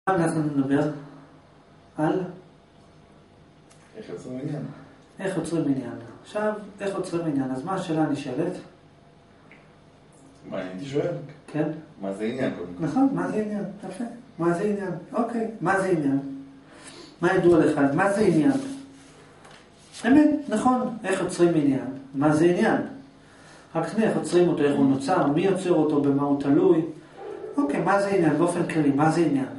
אנחנו נדבר על איך יוצרים עניין. איך יוצרים עניין. עכשיו, איך יוצרים עניין? אז מה השאלה נשאלת? מה אני שואל? כן. מה זה עניין? נכון, מה זה עניין? יפה. מה זה עניין? אוקיי, מה זה עניין? מה ידוע לך? מה זה עניין? אמת, נכון. איך יוצרים עניין? מה זה עניין? רק שני, איך יוצרים אותו, איך הוא נוצר, מי יוצר אותו, במה הוא תלוי. אוקיי, מה זה עניין? באופן כללי, מה זה עניין?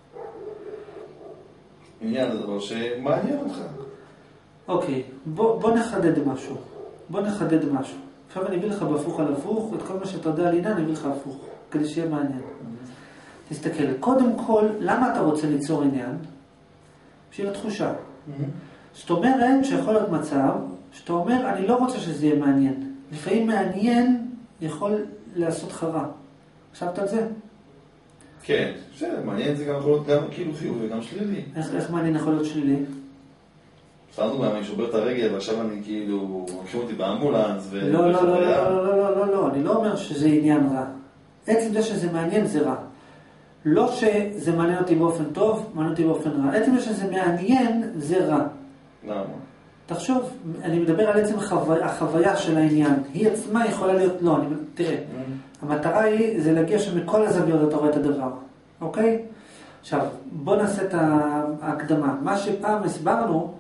עניין זה דבר שמעניין אותך. אוקיי, בוא נחדד משהו. עכשיו אני אביא לך בהפוך על הפוך, את כל מה שאתה יודע על עניין אני אביא לך הפוך, כדי שיהיה מעניין. תסתכל, קודם כל, למה אתה רוצה ליצור עניין? בשביל התחושה. זאת אומרת שיכול להיות מצב, שאתה אומר, אני לא רוצה שזה יהיה מעניין. לפעמים מעניין יכול לעשות לך רע. חשבת על זה? כן, מעניין זה גם יכול להיות גם כאילו חיובי וגם שלילי. איך מעניין יכול להיות שלילי? סתנו גם, אני שובר את הרגל ועכשיו אני כאילו, מקשים אותי באמבולנס לא, אני לא אומר שזה עניין רע. עצם זה שזה מעניין זה רע. לא שזה מעניין אותי באופן טוב, מעניין אותי באופן רע. עצם זה שזה מעניין זה רע. למה? תחשוב, אני מדבר על עצם החוויה של העניין. היא עצמה יכולה להיות, לא, תראה, המטרה היא, זה להגיע שמכל הזוויות אתה רואה את הדבר. אוקיי? עכשיו, בוא נעשה את ההקדמה. מה שפעם הסברנו,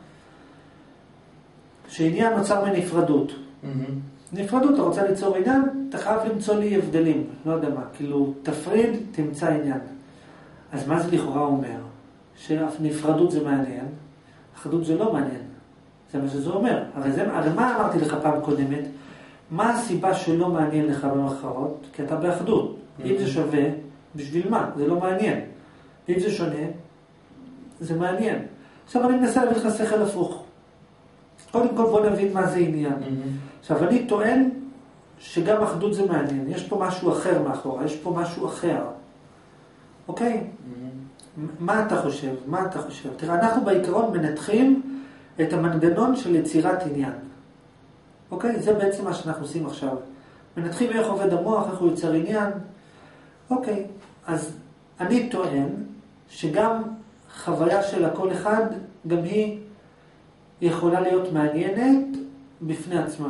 שעניין נוצר מנפרדות. נפרדות, אתה רוצה ליצור עניין, אתה חייב למצוא לי הבדלים. לא יודע מה, כאילו, תפריד, תמצא עניין. אז מה זה לכאורה אומר? שנפרדות זה מעניין, אחדות זה לא מעניין. זה מה שזה אומר. הרי מה אמרתי לך פעם קודמת? מה הסיבה שלא מעניין לך במחרות? כי אתה באחדות. אם זה שווה, בשביל מה? זה לא מעניין. אם זה שונה, זה מעניין. עכשיו אני מנסה להביא לך שכל הפוך. קודם כל בוא נבין מה זה עניין. עכשיו אני טוען שגם אחדות זה מעניין. יש פה משהו אחר מאחורה, יש פה משהו אחר. אוקיי? מה אתה חושב? תראה, אנחנו בעיקרון מנתחים את המנגנון של יצירת עניין. אוקיי? זה בעצם מה שאנחנו עושים עכשיו. מנתחים איך עובד המוח, איך הוא יוצר עניין. אוקיי, אז אני טוען שגם חוויה של הכל אחד, גם היא יכולה להיות מעניינת בפני עצמה.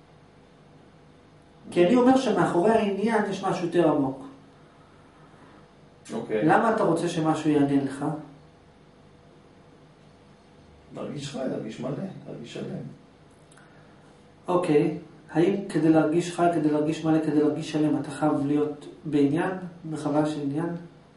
כי אני אומר שמאחורי העניין יש משהו יותר עמוק. אוקיי. למה אתה רוצה שמשהו יעניין לך? להרגיש חי, להרגיש מלא, להרגיש שלם. אוקיי, האם כדי להרגיש חי, כדי להרגיש מלא, כדי להרגיש שלם, אתה חייב להיות בעניין, בחוויה של עניין?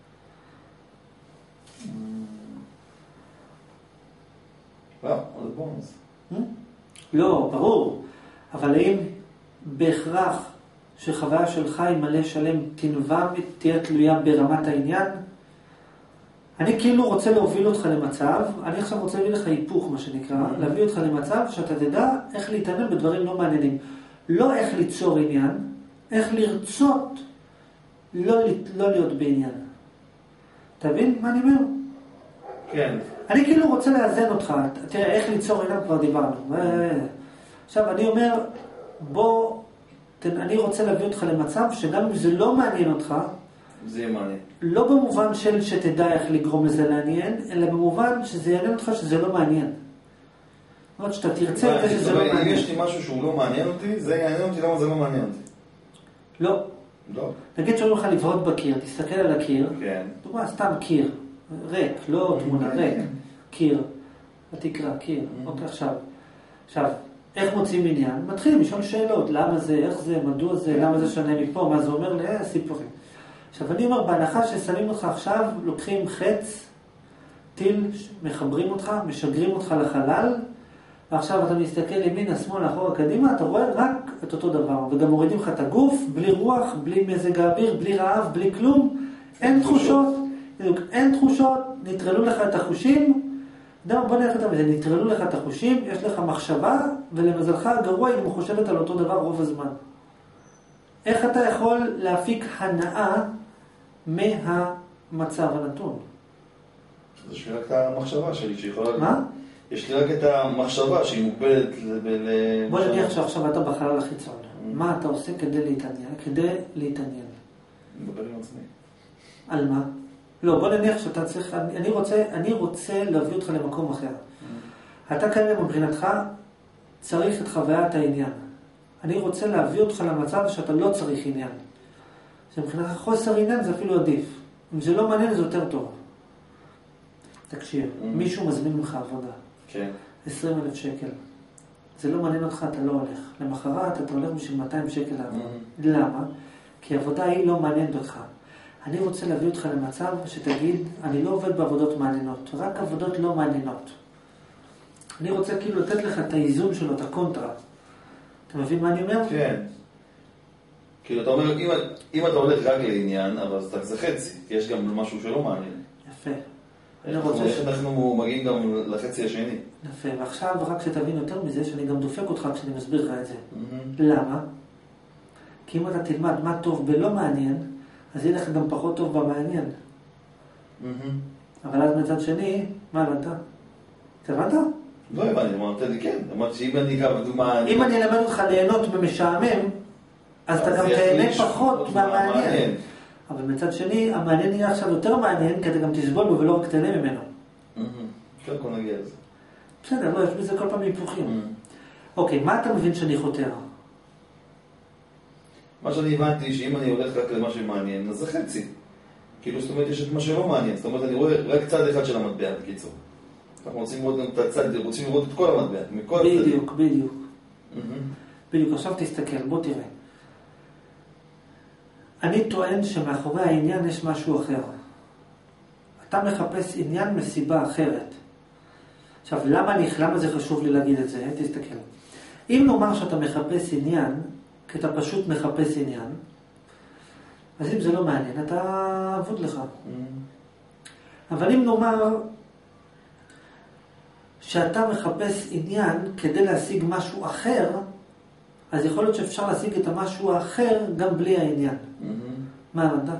לא, זה בונוס. לא, ברור. אבל האם בהכרח שחוויה של חי מלא שלם תנבע, תהיה תלויה ברמת העניין? אני כאילו רוצה להוביל אותך למצב, אני עכשיו רוצה להביא לך היפוך מה שנקרא, להביא אותך למצב שאתה תדע איך להתעניין בדברים לא מעניינים. לא איך ליצור עניין, איך לרצות לא להיות בעניין. תבין מה אני אומר? כן. אני כאילו רוצה לאזן אותך, תראה איך ליצור עניין כבר דיברנו. עכשיו אני אומר, אני רוצה להביא אותך למצב שגם אם זה לא מעניין אותך, זה יהיה מעניין. לא במובן של שתדע איך לגרום לזה לעניין, אלא במובן שזה יעניין אותך שזה לא מעניין. זאת אומרת שאתה תרצה את זה שזה לא מעניין. אם יש לי משהו שהוא לא מעניין אותי, זה יעניין אותי, למה זה לא מעניין אותי? לא. לא. נגיד שאומרים לך לבהות בקיר, תסתכל על הקיר. כן. דוגמה, סתם קיר. ריק, לא תמונה, ריק. קיר. התקרה, קיר. אוקיי, עכשיו, איך מוצאים עניין? מתחילים לשאול שאלות. למה זה, איך זה, מדוע זה, למה זה שונה מפה, מה זה אומר, סיפורים. עכשיו אני אומר, בהנחה ששמים אותך עכשיו, לוקחים חץ, טיל, מחברים אותך, משגרים אותך לחלל, ועכשיו אתה מסתכל ימינה, שמאל, אחורה, קדימה, אתה רואה רק את אותו דבר, וגם מורידים לך את הגוף, בלי רוח, בלי מזג האוויר, בלי רעב, בלי כלום, אין תחושות, נטרלו לך את החושים, בוא נלך את זה, נטרלו לך את החושים, יש לך מחשבה, ולמזלך הגרוע היא מחושבת על אותו דבר רוב הזמן. איך אתה יכול להפיק הנאה מהמצב הנתון? יש לי רק את המחשבה שלי שיכולה... מה? יש לי רק את המחשבה שהיא מוגבלת בוא נניח שעכשיו אתה בחלל החיצון. מה אתה עושה כדי להתעניין? מדבר עם עצמי. על מה? לא, בוא נניח שאתה צריך, אני רוצה להביא אותך למקום אחר. אתה כנראה מבחינתך צריך את חוויית העניין. אני רוצה להביא אותך למצב שאתה לא צריך עניין. שמבחינתך חוסר עניין זה אפילו עדיף. אם זה לא מעניין זה יותר טוב. תקשיב, מישהו מזמין ממך עבודה. כן. 20,000 שקל. זה לא מעניין אותך, אתה לא הולך. למחרת אתה הולך בשביל 200 שקל לעבוד. למה? כי העבודה היא לא מעניינת אותך. אני רוצה להביא אותך למצב שתגיד, אני לא עובד בעבודות מעניינות, רק עבודות לא מעניינות. אני רוצה כאילו לתת לך את האיזון שלו, את הקונטרה. אתה מבין מה אני אומר? כן. כאילו אתה אומר, אם אתה הולך רק לעניין, אבל זה חצי, כי יש גם משהו שלא מעניין. יפה. אנחנו מגיעים גם לחצי השני. יפה, ועכשיו רק שתבין יותר מזה, שאני גם דופק אותך כשאני מסביר לך את זה. למה? כי אם אתה תלמד מה טוב בלא מעניין, אז יהיה לך גם פחות טוב במעניין. אבל אז מצד שני, מה הבנת? הבנת? לא הבנתי, אמרת לי כן. אמרת שאם אני גם דוגמה... אם אני אלמד אותך ליהנות במשעמם, אז אתה גם תהנה פחות מהמעניין. אבל מצד שני, המעניין יהיה עכשיו יותר מעניין, כי אתה גם תסבול בו ולא רק תהנה ממנו. כן, כל נגיע לזה. בסדר, לא, יש בזה כל פעם היפוכים. אוקיי, מה אתה מבין שאני חותר? מה שאני הבנתי, שאם אני הולך רק למה שמעניין, אז זה חצי. כאילו, זאת אומרת, יש את מה שלא מעניין. זאת אומרת, אני רואה רק צד אחד של המטבע, בקיצור. אנחנו רוצים לראות את הצד, רוצים לראות את כל המטבע, מכל הצדדים. בדיוק, בדיוק. בדיוק, עכשיו תסתכל, בוא תראה. אני טוען שמאחורי העניין יש משהו אחר. אתה מחפש עניין מסיבה אחרת. עכשיו, למה זה חשוב לי להגיד את זה? תסתכל. אם נאמר שאתה מחפש עניין, כי אתה פשוט מחפש עניין, אז אם זה לא מעניין, אתה עבוד לך. אבל אם נאמר שאתה מחפש עניין כדי להשיג משהו אחר, אז יכול להיות שאפשר להשיג את המשהו האחר גם בלי העניין. מה הבנת?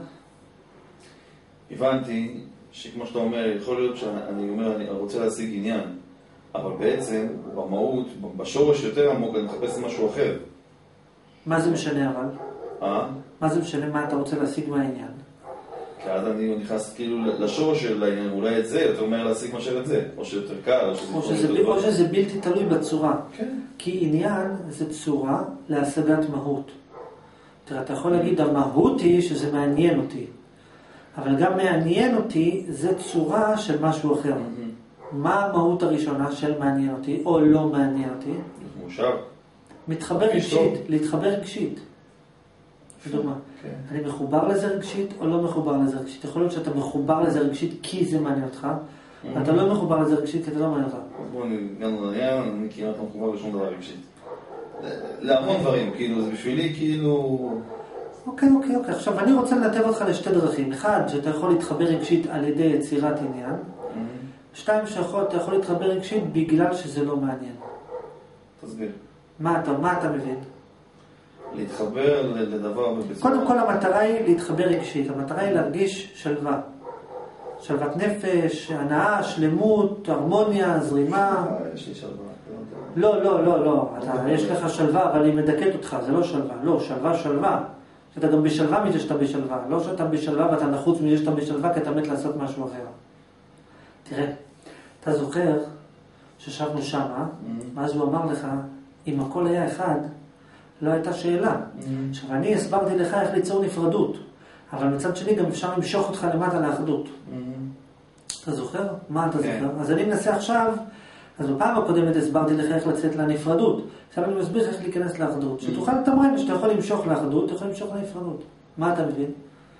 הבנתי שכמו שאתה אומר, יכול להיות שאני אומר, אני רוצה להשיג עניין, אבל בעצם, במהות, בשורש יותר עמוק, אני מחפש משהו אחר. מה זה משנה אבל? מה זה משנה מה אתה רוצה להשיג מהעניין? כי אז אני נכנס כאילו לשורש של העניין, אולי את זה יותר מהר להשיג מאשר את זה, או שיותר קל, או שזה בלתי תלוי בצורה. כן. כי עניין זה צורה להשגת מהות. תראה, אתה יכול להגיד, המהות היא שזה מעניין אותי. אבל גם מעניין אותי זה צורה של משהו אחר. מה המהות הראשונה של מעניין אותי, או לא מעניין אותי? מושב. מתחבר רגשית, להתחבר רגשית. לדוגמה, אני מחובר לזה רגשית או לא מחובר לזה רגשית? יכול להיות שאתה מחובר לזה רגשית כי זה מעניין אותך, ואתה לא מחובר לזה רגשית כי אתה לא מעניין אותך. בואו נגענו לעניין, אני כמעט לא מחובר לשום דבר רגשית. להמון דברים, כאילו, זה בשבילי כאילו... אוקיי. עכשיו, אני רוצה לנתב אותך לשתי דרכים. אחד, שאתה יכול להתחבר רגשית על ידי יצירת עניין. שתיים, שאתה יכול להתחבר רגשית בגלל שזה לא מעניין. תסביר. מה אתה מבין? להתחבר לדבר... קודם כל, המטרה היא להתחבר רגשית. המטרה היא להרגיש שלווה. שלוות נפש, הנאה, שלמות, הרמוניה, זרימה. יש לי שלווה. לא. יש לך שלווה, אבל היא מדכאת אותך. זה לא שלווה. לא, שלווה. שאתה גם בשלווה מזה שאתה בשלווה. לא שאתה בשלווה ואתה נחוץ מזה שאתה בשלווה, כי אתה מת לעשות משהו אחר. תראה, אתה זוכר ששבנו שמה, ואז הוא אמר לך, אם הכל היה אחד, לא הייתה שאלה. עכשיו, אני הסברתי לך איך ליצור נפרדות, אבל מצד שני גם אפשר למשוך אותך למטה לאחדות. אתה זוכר? מה אתה זוכר? אז אני מנסה עכשיו, אז בפעם הקודמת הסברתי לך איך לצאת לנפרדות. עכשיו אני מסביר איך להיכנס לאחדות. שתוכל לתמרן שאתה יכול למשוך לאחדות, אתה יכול למשוך לנפרדות. מה אתה מבין?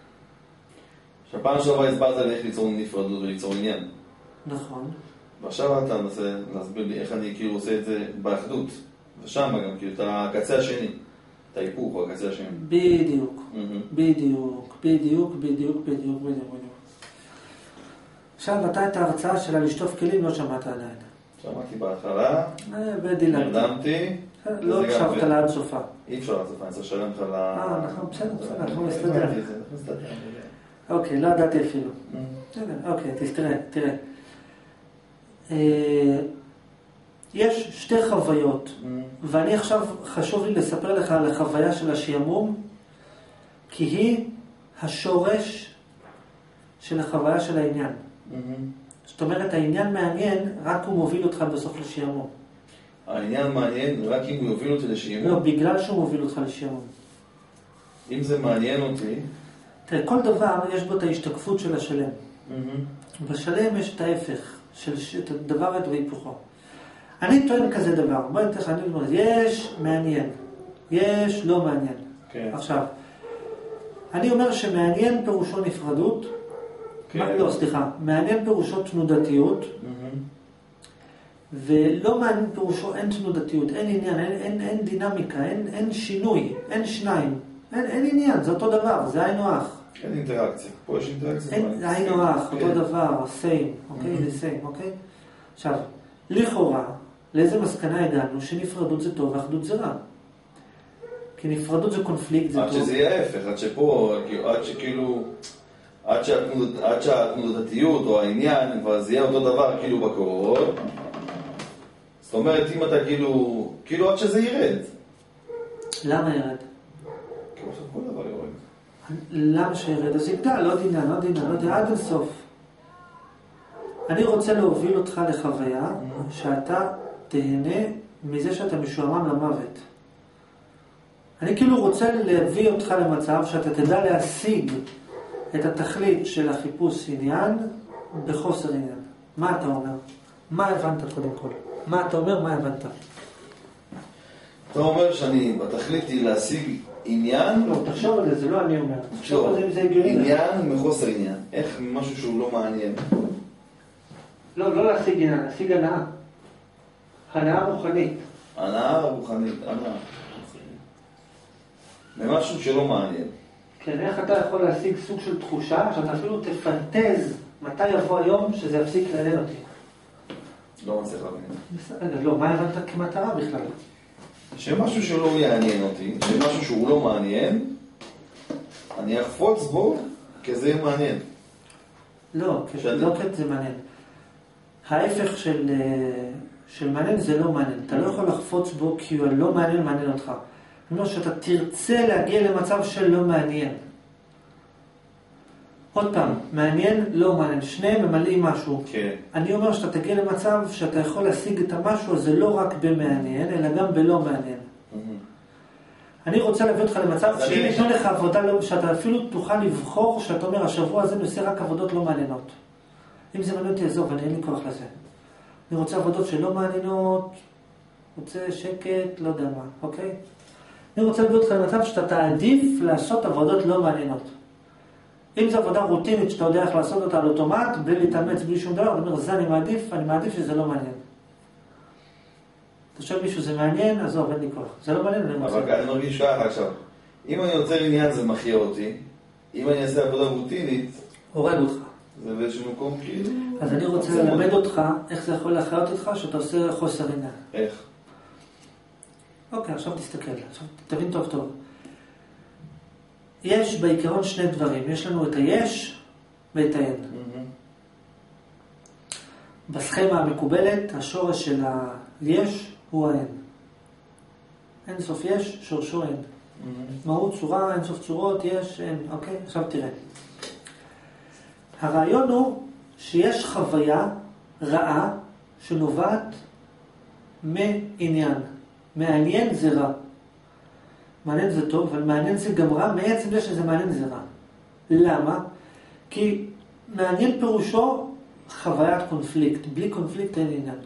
שהפעם שעברה הסברת לי איך ליצור נפרדות וליצור עניין. נכון. ועכשיו אתה מנסה להסביר לי איך אני כאילו עושה את זה באחדות. ושם גם כאילו את הקצה השני. את ההיפוך או הקצה השני. בדיוק. עכשיו אתה את ההרצאה שלה לשטוף כלים לא שמעת עדיין. שמעתי בהתחלה. נרדמתי. לא הקשבת לה עד סופה. אי אפשר עד סופה, אני צריך לשלם לך נכון, בסדר, אנחנו נסתדר. אוקיי, לא ידעתי אפילו. אוקיי, תראה. יש שתי חוויות, ואני עכשיו חשוב לי לספר לך על החוויה של השעמום, כי היא השורש של החוויה של העניין. זאת אומרת, העניין מעניין, רק הוא מוביל אותך בסוף לשעמום. העניין מעניין רק אם הוא יוביל אותי לשעמום? לא, בגלל שהוא מוביל אותך לשעמום. אם זה מעניין אותי... תראה, כל דבר יש בו את ההשתקפות של השלם. בשלם יש את ההפך, את הדבר והיפוכו. אני טוען כזה דבר, בואי נתך, אני אומר, יש מעניין, יש לא מעניין. כן. עכשיו, אני אומר שמעניין פירושו נפרדות, כן. לא, סליחה, מעניין פירושו תנודתיות, ולא מעניין פירושו אין תנודתיות, אין עניין, אין דינמיקה, אין שינוי, אין שניים, אין עניין, זה אותו דבר, זה היינו הך. אין אינטראקציה, פה יש אינטראקציה. זה היינו הך, אותו דבר, same, אוקיי, זה same, אוקיי? עכשיו, לכאורה, לאיזה מסקנה הגענו שהנפרדות זה טוב ואחדות זה רע? כי נפרדות זה קונפליקט, זה טוב. עד שזה יהיה ההפך, עד שפה, עד שכאילו, עד שהתנודתיות או העניין כבר זה יהיה אותו דבר כאילו בקור. זאת אומרת, אם אתה כאילו עד שזה ירד. למה ירד? כי עכשיו כל דבר יורד. למה שירד? אז יגדל, לא דינה, עד הסוף. אני רוצה להוביל אותך לחוויה שאתה תהנה מזה שאתה משועמם למוות. אני כאילו רוצה להביא אותך למצב שאתה תדע להשיג את התכלית של החיפוש עניין בחוסר עניין. מה אתה אומר? מה הבנת קודם כל? מה אתה אומר? מה הבנת? אתה אומר שאני בתכלית היא להשיג עניין? לא, תחשוב על זה, זה לא אני אומר. תחשוב על זה אם זה הגיוני. עניין מחוסר עניין. איך משהו שהוא לא מעניין? לא להשיג עניין, להשיג הנאה. הנאה רוחנית. הנאה רוחנית, הנאה. ממשהו שלא מעניין. כן, איך אתה יכול להשיג סוג של תחושה שאתה אפילו תפנטז מתי יבוא היום שזה יפסיק לעניין אותי? לא מצליח להבין. בסדר, לא, מה הבנת כמטרה בכלל? שמשהו שלא יעניין אותי, שמשהו שהוא לא מעניין, אני אחפוץ בו כי זה מעניין. לא, לא כזה מעניין. ההפך של מעניין זה לא מעניין. אתה לא יכול לחפוץ בו כי הוא לא מעניין אותך. אני אומר שאתה תרצה להגיע למצב של לא מעניין. עוד פעם, מעניין, לא מעניין. שניהם ממלאים משהו. כן. אני אומר שאתה תגיע למצב שאתה יכול להשיג את המשהו הזה לא רק במעניין, אלא גם בלא מעניין. אני רוצה להביא אותך למצב שאם ייתנו לך עבודה, שאתה אפילו תוכל לבחור, שאתה אומר, השבוע הזה נעשה רק עבודות לא מעניינות. אם זה מעניין אותי, עזוב, אני אין לי כוח לזה. אני רוצה עבודות שלא מעניינות, רוצה שקט, לא יודע מה, אוקיי? אני רוצה להביא אותך למצב שאתה תעדיף לעשות עבודות לא מעניינות. אם זו עבודה רוטינית שאתה יודע איך לעשות אותה על אוטומט, בלי להתאמץ, בלי שום דבר, אני אומר, זה אני מעדיף שזה לא מעניין. אתה חושב מישהו, זה מעניין, עזוב, אין לי כוח. זה לא מעניין, אני רוצה. אבל אני מרגיש ככה עכשיו. אם אני יוצר עניין זה מחיה אותי, אם אני אעשה עבודה רוטינית, הורג אותך. זה באיזשהו מקום כאילו... אז אני רוצה ללמד אותך איך זה יכול להחיות אותך שאתה עושה חוסר עניין. איך? אוקיי, עכשיו תסתכל, עכשיו תבין טוב טוב. יש בעיקרון שני דברים, יש לנו את היש ואת האין. בסכמה המקובלת, השורש של היש הוא האין. אין סוף יש, שורשו אין. מהות צורה, אין סוף צורות, יש, אין. אוקיי, עכשיו תראה. הרעיון הוא שיש חוויה רעה שנובעת מעניין. מעניין זה רע. מעניין זה טוב, אבל מעניין זה גם רע, מעצם זה שזה מעניין זה רע. למה? כי מעניין פירושו חוויית קונפליקט. בלי קונפליקט אין עניין.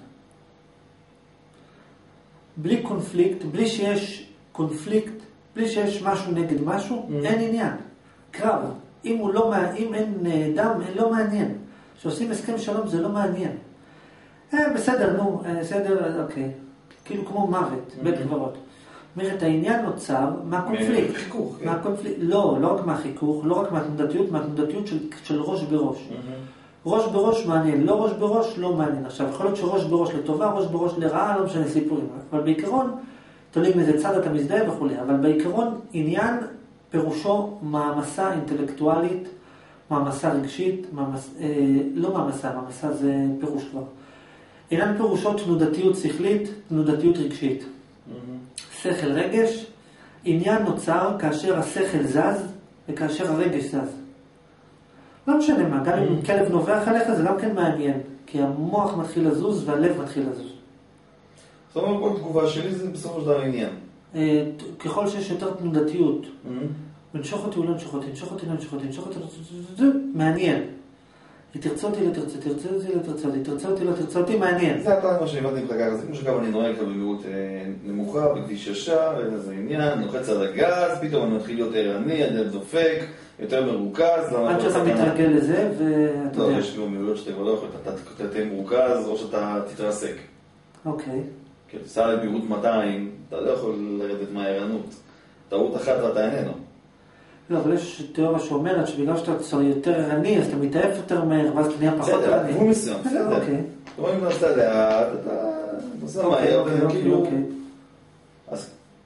בלי קונפליקט, בלי שיש קונפליקט, בלי שיש משהו נגד משהו, אין עניין. קרב. אם אין דם, לא מעניין. כשעושים הסכם שלום זה לא מעניין. בסדר, נו, בסדר, אוקיי. כאילו כמו מוות, בית קברות. אומרת, העניין נוצר מהקונפליקט. חיכוך, כן. מהקונפליקט. לא רק מהחיכוך, לא רק מהתנודתיות של ראש בראש. ראש בראש מעניין, לא ראש בראש לא מעניין. עכשיו, יכול להיות שראש בראש לטובה, ראש בראש לרעה, לא משנה סיפורים. אבל בעיקרון, תולים איזה צד אתה מזדהה וכו'. אבל בעיקרון, עניין פירושו מעמסה אינטלקטואלית, מעמסה רגשית, לא מעמסה זה פירוש כבר. עניין פירושו תנודתיות שכלית, תנודתיות רגשית. שכל רגש, עניין נוצר כאשר השכל זז וכאשר הרגש זז. לא משנה מה, גם אם כלב נובח עליך זה גם כן מעניין, כי המוח מתחיל לזוז והלב מתחיל לזוז. זאת אומרת, כל תגובה שלי זה בסופו של דבר עניין. ככל שיש יותר תנודתיות, ונשוך אותי או לא נשוך אותי, נשוך אותי, לא נשוך אותי, נשוך אותי, זה מעניין. תרצה אותי, לא תרצה, תרצה אותי, לא תרצה אותי, תרצה אותי, לא תרצה אותי, מעניין. זה אתה מה שהבנתי ממך ככה, זה כמו שגם אני נוהג במהירות נמוכה, בכביש ישר, אין איזה עניין, נוחץ על הגז, פתאום אני מתחיל להיות ערני, הדלת דופק, יותר מרוכז. עד שאתה מתרגל לזה, ואתה יודע. לא, יש כאילו מהירות שאתה כבר לא יכול, אתה תהיה מרוכז, או שאתה תתרסק. אוקיי. כי אתה סע במהירות 200, אתה לא יכול לרדת מהערנות. טעות אחת ואתה איננו. לא, אבל יש תיאוריה שאומרת שבגלל שאתה יותר ערני, אז אתה מתעף יותר מהר, ואז אתה נהיה פחות ערני. בסדר, גבול מסוים, בסדר. אוקיי. זאת אומרת, אם אתה נוסע לאט, אתה נוסע מהר, וכאילו... אז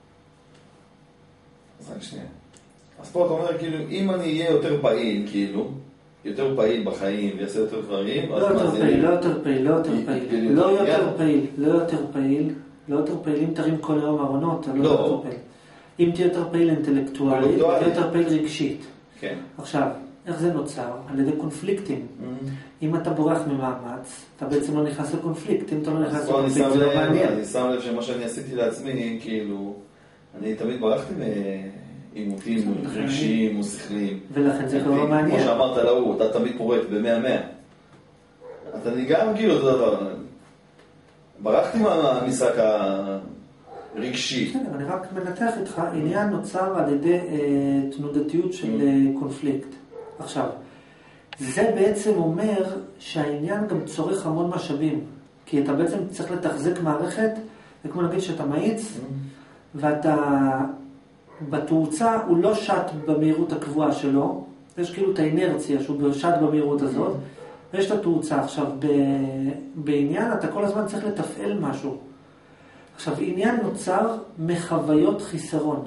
רק שנייה. אז פה אתה אומר, כאילו, אם אני אהיה יותר פעיל, כאילו, יותר פעיל בחיים, ויעשה יותר דברים, לא יותר פעיל, לא יותר פעיל, לא יותר פעיל. לא יותר פעיל, לא יותר פעיל. לא יותר פעיל, אם תרים כל היום ארונות, אתה לא יותר פעיל. אם תהיה יותר פעיל אינטלקטואלית, תהיה יותר פעיל רגשית. כן. עכשיו, איך זה נוצר? על ידי קונפליקטים. אם אתה בורח ממאמץ, אתה בעצם לא נכנס לקונפליקט. אם אתה לא נכנס לקונפליקט, זה לא מעניין. אני שם לב שמה שאני עשיתי לעצמי, כאילו, אני תמיד ברחתי מעימותים רגשיים או שכליים. ולכן זה כבר לא מעניין. כמו שאמרת להוא, אתה תמיד פורט ב-100-100. אז אני גם כאילו אותו דבר. ברחתי מהמשחק הרגשי. כן, אבל אני רק מנתח איתך, עניין נוצר על ידי תנודתיות של קונפליקט. עכשיו, זה בעצם אומר שהעניין גם צורך המון משאבים. כי אתה בעצם צריך לתחזק מערכת, זה כמו נגיד שאתה מאיץ, ואתה בתאוצה הוא לא שט במהירות הקבועה שלו, יש כאילו את האינרציה שהוא שט במהירות הזאת, ויש את התאוצה. עכשיו, בעניין אתה כל הזמן צריך לתפעל משהו. עכשיו, עניין נוצר מחוויות חיסרון.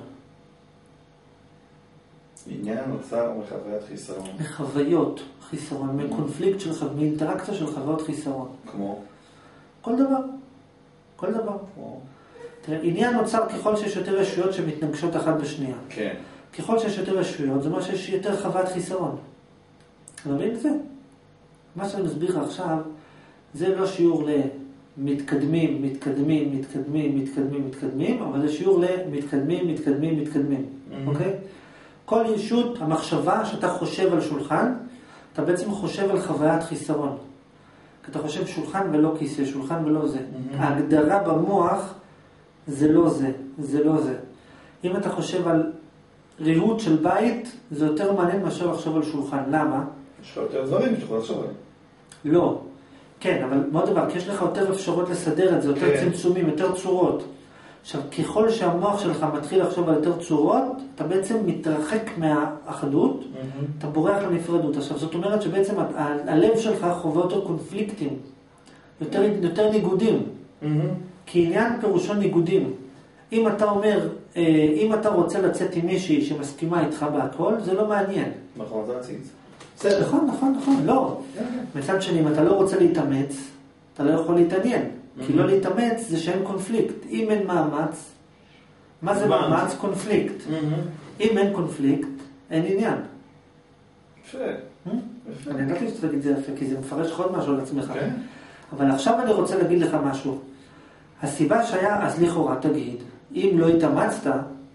עניין נוצר מחוויית חיסרון. מחוויות חיסרון, מקונפליקט שלך, מאינטראקציה של חוויות חיסרון. כמו? כל דבר. כל דבר. תראה, עניין נוצר ככל שיש יותר ישויות שמתנגשות אחת בשנייה. כן. ככל שיש יותר ישויות, זה אומר שיש יותר חוויית חיסרון. אתה מבין את זה? מה שאני מסביר לך עכשיו, זה לא שיעור למתקדמים, מתקדמים, מתקדמים, מתקדמים, מתקדמים, אבל זה שיעור למתקדמים, מתקדמים, מתקדמים. אוקיי? כל ישות, המחשבה שאתה חושב על שולחן, אתה בעצם חושב על חוויית חיסרון. כי אתה חושב שולחן ולא כיסא, שולחן ולא זה. ההגדרה במוח זה לא זה, זה לא זה. אם אתה חושב על ריהוט של בית, זה יותר מעניין מאשר לחשוב על שולחן. למה? יש לך יותר דברים שאתה יכול לחשוב עליהם. לא. כן, אבל מאוד דבר, כי יש לך יותר אפשרות לסדר את זה, יותר צמצומים, יותר צורות. עכשיו, ככל שהמוח שלך מתחיל לחשוב על יותר צורות, אתה בעצם מתרחק מהאחדות, אתה בורח לנפרדות. עכשיו, זאת אומרת שבעצם הלב שלך חווה יותר קונפליקטים, יותר ניגודים. כי עניין פירושו ניגודים. אם אתה אומר, אם אתה רוצה לצאת עם מישהי שמסכימה איתך בהכל, זה לא מעניין. נכון, זה הציץ. נכון, נכון, נכון, לא. מצד שני, אם אתה לא רוצה להתאמץ, אתה לא יכול להתעניין. כי לא להתאמץ זה שאין קונפליקט. אם אין מאמץ, מה זה מאמץ? קונפליקט. אם אין קונפליקט, אין עניין. יפה. אני יודעת לי שאתה תגיד את זה יפה, כי זה מפרש עוד משהו על עצמך. אבל עכשיו אני רוצה להגיד לך משהו. הסיבה שהיה, אז לכאורה תגיד, אם לא התאמצת,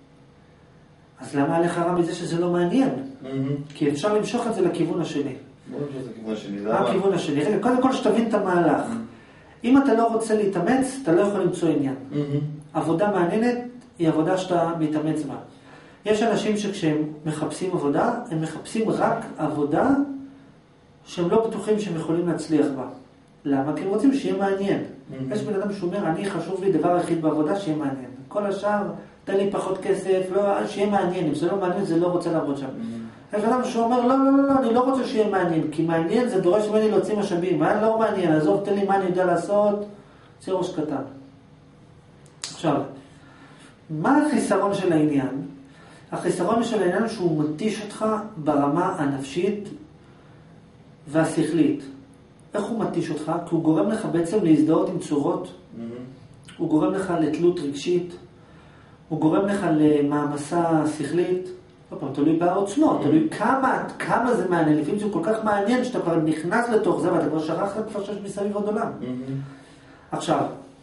אז למה עליך רע מזה שזה לא מעניין? כי אפשר למשוך את זה לכיוון השני. בוא נמשוך את הכיוון השני. מה הכיוון השני? רגע, קודם כל שתבין את המהלך. אם אתה לא רוצה להתאמץ, אתה לא יכול למצוא עניין. עבודה מעניינת היא עבודה שאתה מתאמץ בה. יש אנשים שכשהם מחפשים עבודה, הם מחפשים רק עבודה שהם לא בטוחים שהם יכולים להצליח בה. למה? כי הם רוצים שיהיה מעניין. יש בן אדם שאומר, אני חשוב לי דבר היחיד בעבודה שיהיה מעניין. כל השאר, תן לי פחות כסף, לא, שיהיה מעניין. אם זה לא מעניין, זה לא רוצה לעבוד שם. יש בן אדם שאומר, לא, לא, לא, לא, אני לא רוצה שיהיה מעניין, כי מעניין זה דורש ממני להוציא משאבים. מה לא מעניין? עזוב, תן לי מה אני יודע לעשות, זה ראש קטן. עכשיו, מה החיסרון של העניין? החיסרון של העניין שהוא מתיש אותך ברמה הנפשית והשכלית. איך הוא מתיש אותך? כי הוא גורם לך בעצם להזדהות עם צורות, הוא גורם לך לתלות רגשית, הוא גורם לך למעמסה שכלית, תלוי בעוצמות, תלוי כמה זה מעניין, לפעמים זה כל כך מעניין שאתה כבר נכנס לתוך זה, ואתה כבר שכחת כבר שיש מסביב עוד עולם. עכשיו,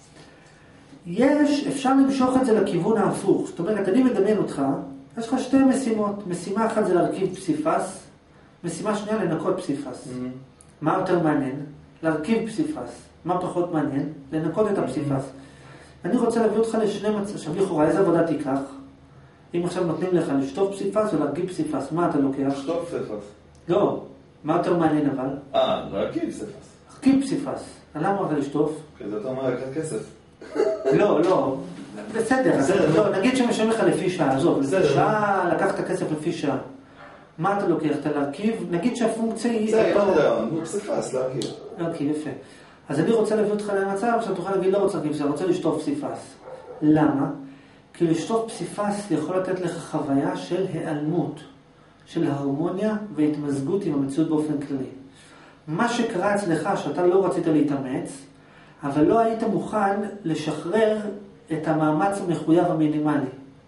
אפשר למשוך את זה לכיוון ההפוך. זאת אומרת, אני מדמיין אותך, יש לך שתי משימות. משימה אחת זה להרכיב פסיפס, משימה שנייה לנקות פסיפס. מה יותר מעניין? להרכיב פסיפס. מה פחות מעניין? לנקות את הפסיפס. אני רוצה להביא אותך לשני מצבים. עכשיו לכאורה, איזה עבודה תיקח? אם עכשיו נותנים לך לשטוף פסיפס או להרכיב פסיפס, מה אתה לוקח? לשטוף פסיפס. לא. מה יותר מעניין אבל? להרכיב פסיפס. להרכיב פסיפס. למה אתה לשטוף? כי זה יותר מערכת כסף. לא. בסדר. נגיד שמשלם לך לפי שעה. עזוב, לפי שעה לקחת כסף לפי שעה. מה אתה לוקח? אתה להרכיב? נגיד שהפונקציה היא... זה פסיפס, להרכיב. להרכיב, יפה. אז אני רוצה להביא אותך למצב שאתה תוכל להגיד לא רוצה להרכיב, שאתה רוצה לשטוף פסיפס. למה? כי לשטוף פסיפס יכול לתת לך חוויה של היעלמות, של הרמוניה והתמזגות עם המציאות באופן כללי. מה שקרה אצלך שאתה לא רצית להתאמץ, אבל לא היית מוכן לשחרר את המאמץ המחויב המינימלי.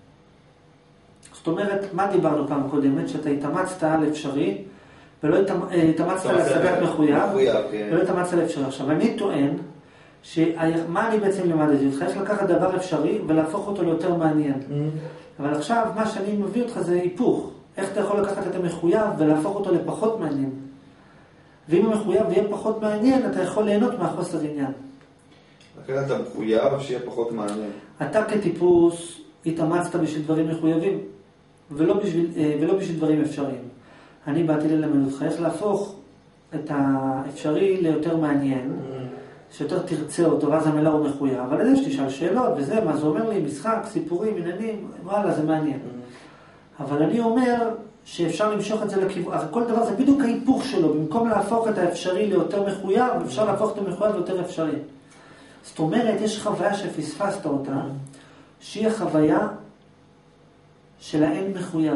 זאת אומרת, מה דיברנו פעם קודמת? שאתה התאמצת על אפשרי, ולא התאמצת על השגת מחויב, ולא התאמצת על אפשרי. עכשיו, אני טוען, מה אני בעצם למדתי? אותך יש לקחת דבר אפשרי ולהפוך אותו ליותר מעניין. אבל עכשיו, מה שאני מביא אותך זה היפוך. איך אתה יכול לקחת את המחויב ולהפוך אותו לפחות מעניין? ואם המחויב יהיה פחות מעניין, אתה יכול ליהנות מהחוסר עניין. לקחת את המחויב שיהיה פחות מעניין. אתה כטיפוס התאמצת בשביל דברים מחויבים, ולא בשביל דברים אפשריים. אני באתי ללמד אותך איך להפוך את האפשרי ליותר מעניין, שיותר תרצה אותו, ואז המילה הוא מחויב. אבל על זה שתשאל שאלות, וזה, מה זה אומר לי, משחק, סיפורים, עניינים, וואלה, זה מעניין. אבל אני אומר שאפשר למשוך את זה לכיוון, כל דבר זה בדיוק ההיפוך שלו, במקום להפוך את האפשרי ליותר מחויב, אפשר להפוך את המחויב ליותר אפשרי. זאת אומרת, יש חוויה שפספסת אותה, שהיא החוויה של האין מחויב.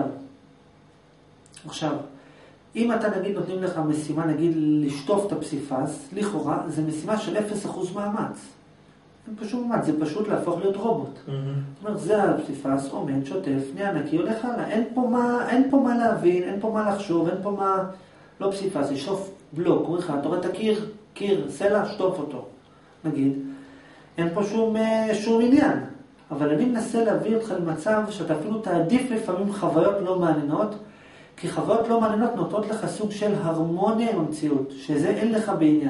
עכשיו, אם אתה נגיד נותנים לך משימה, נגיד לשטוף את הפסיפס, לכאורה, זה משימה של 0% מאמץ. אין פשוט מאמץ, זה פשוט להפוך להיות רובוט. זאת אומרת, זה הפסיפס, עומד, שוטף, נהיה נקי, הולך הלאה. אין פה מה להבין, אין פה מה לחשוב, אין פה מה... לא פסיפס, לשטוף בלוק, קורא לך, אתה רואה את קיר, סלע, שטוף אותו. נגיד, אין פה שום עניין. אבל אני מנסה להביא אותך למצב שאתה אפילו תעדיף לפעמים חוויות לא מעניינות, כי חוויות לא מעניינות נותנות לך סוג של הרמוניה עם המציאות, שזה אין לך בעניין.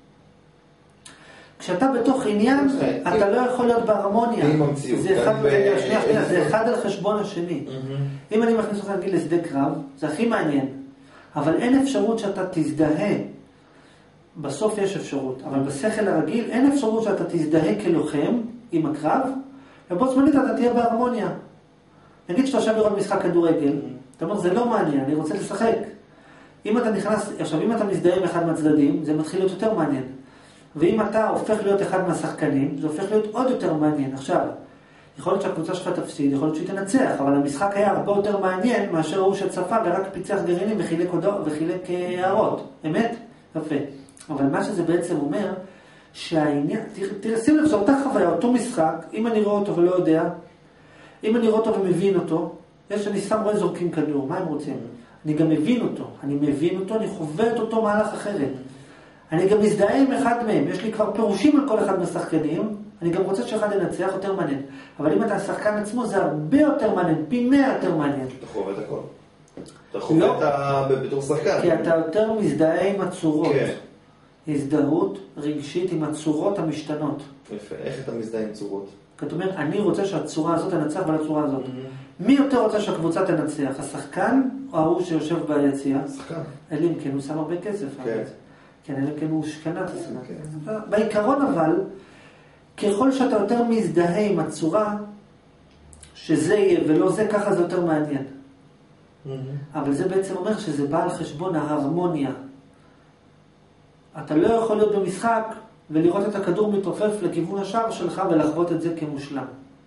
כשאתה בתוך עניין, אתה לא יכול להיות בהרמוניה. עם המציאות. זה אחד על חשבון השני. אם אני מכניס אותך להגיד לשדה קרב, זה הכי מעניין. אבל אין אפשרות שאתה תזדהה. בסוף יש אפשרות, אבל בשכל הרגיל אין אפשרות שאתה תזדהה כלוחם עם הקרב, ובו זמנית אתה תהיה בהרמוניה. נגיד שאתה עכשיו לראות משחק כדורגל, אתה אומר, זה לא מעניין, אני רוצה לשחק. אם אתה נכנס, עכשיו, אם אתה מזדהה עם אחד מהצדדים, זה מתחיל להיות יותר מעניין. ואם אתה הופך להיות אחד מהשחקנים, זה הופך להיות עוד יותר מעניין. עכשיו, יכול להיות שהקבוצה שלך תפסיד, יכול להיות שהיא תנצח, אבל המשחק היה הרבה יותר מעניין מאשר הוא שצפה ורק פיצח גרעינים וחילק הערות. אמת? יפה. אבל מה שזה בעצם אומר, שהעניין, תראה, שים לב, זו אותה חוויה, אותו משחק, אם אני רואה אותו ולא יודע, אם אני רואה אותו ומבין אותו, אני סתם רואה זורקים כדור, מה הם רוצים? אני גם מבין אותו, אני חווה את אותו מהלך אחרת. אני גם מזדהה עם אחד מהם, יש לי כבר פירושים על כל אחד מהשחקנים, אני גם רוצה שאחד ינצח יותר מעניין. אבל אם אתה השחקן עצמו, זה הרבה יותר מעניין, פי 100 יותר מעניין. אתה חווה את הכל. אתה חווה בתור שחקן. כי אתה יותר מזדהה עם הצורות. הזדהות רגשית עם הצורות המשתנות. יפה, איך אתה מזדהה עם צורות? זאת אומרת, אני רוצה שהצורה הזאת תנצח ועל הצורה הזאת. מי יותר רוצה שהקבוצה תנצח? השחקן או ההוא שיושב ביציאה? השחקן. אלא אם כן הוא שם הרבה כסף. כן, אלא אם כן הוא שקנת. בעיקרון אבל, ככל שאתה יותר מזדהה עם הצורה, שזה יהיה ולא זה, ככה זה יותר מעניין. אבל זה בעצם אומר שזה בא על חשבון ההרמוניה. אתה לא יכול להיות במשחק ולראות את הכדור מתעופף לכיוון השער שלך ולחוות את זה כמושלם.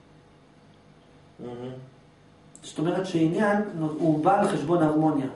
זאת אומרת שעניין הוא בא על חשבון הרמוניה.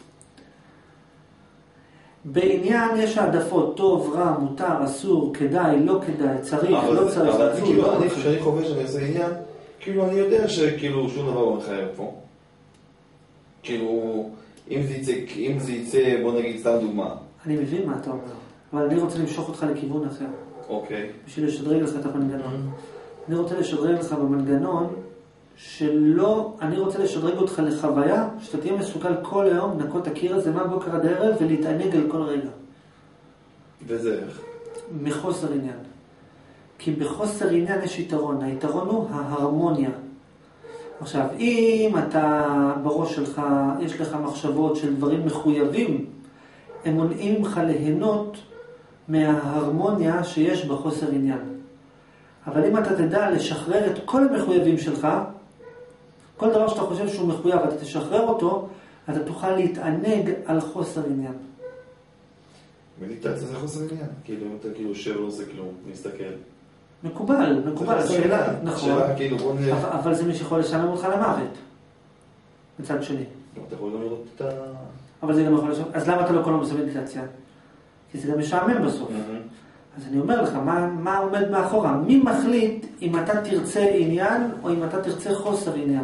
בעניין יש העדפות, טוב, רע, מותר, אסור, כדאי, לא כדאי, צריך, לא צריך. אבל כאילו אני כשאני חווה שאני עושה עניין, כאילו אני יודע שכאילו שום דבר לא מחייב פה. כאילו, אם זה יצא, בוא נגיד סתם דוגמה. אני מבין מה אתה אומר, אבל אני רוצה למשוך אותך לכיוון אחר. אוקיי. בשביל לשדרג לך את המנגנון. אני רוצה לשדרג לך במנגנון שלא, אני רוצה לשדרג אותך לחוויה שאתה תהיה מסוגל כל היום לנקות את הקיר הזה מהבוקר עד הערב ולהתענג על כל רגע. וזה איך? מחוסר עניין. כי בחוסר עניין יש יתרון. היתרון הוא ההרמוניה. עכשיו, אם אתה בראש שלך, יש לך מחשבות של דברים מחויבים, הם מונעים ממך ליהנות מההרמוניה שיש בחוסר עניין. אבל אם אתה תדע לשחרר את כל המחויבים שלך, כל דבר שאתה חושב שהוא מחויב, אתה תשחרר אותו, אתה תוכל להתענג על חוסר עניין. מדיטציה זה חוסר עניין. כאילו, אם אתה כאילו יושב לא עושה כלום, מסתכל. מקובל. שאלה, נכון. כאילו, בוא נראה. אבל זה מי שיכול לשלם אותך למוות. מצד שני. אתה יכול גם לראות את ה... אבל זה גם יכול לשלם. אז למה אתה לא כל הזמן עושה מדיטציה? כי זה גם משעמם בסוף. אז אני אומר לך, מה עומד מאחורה? מי מחליט אם אתה תרצה עניין או אם אתה תרצה חוסר עניין?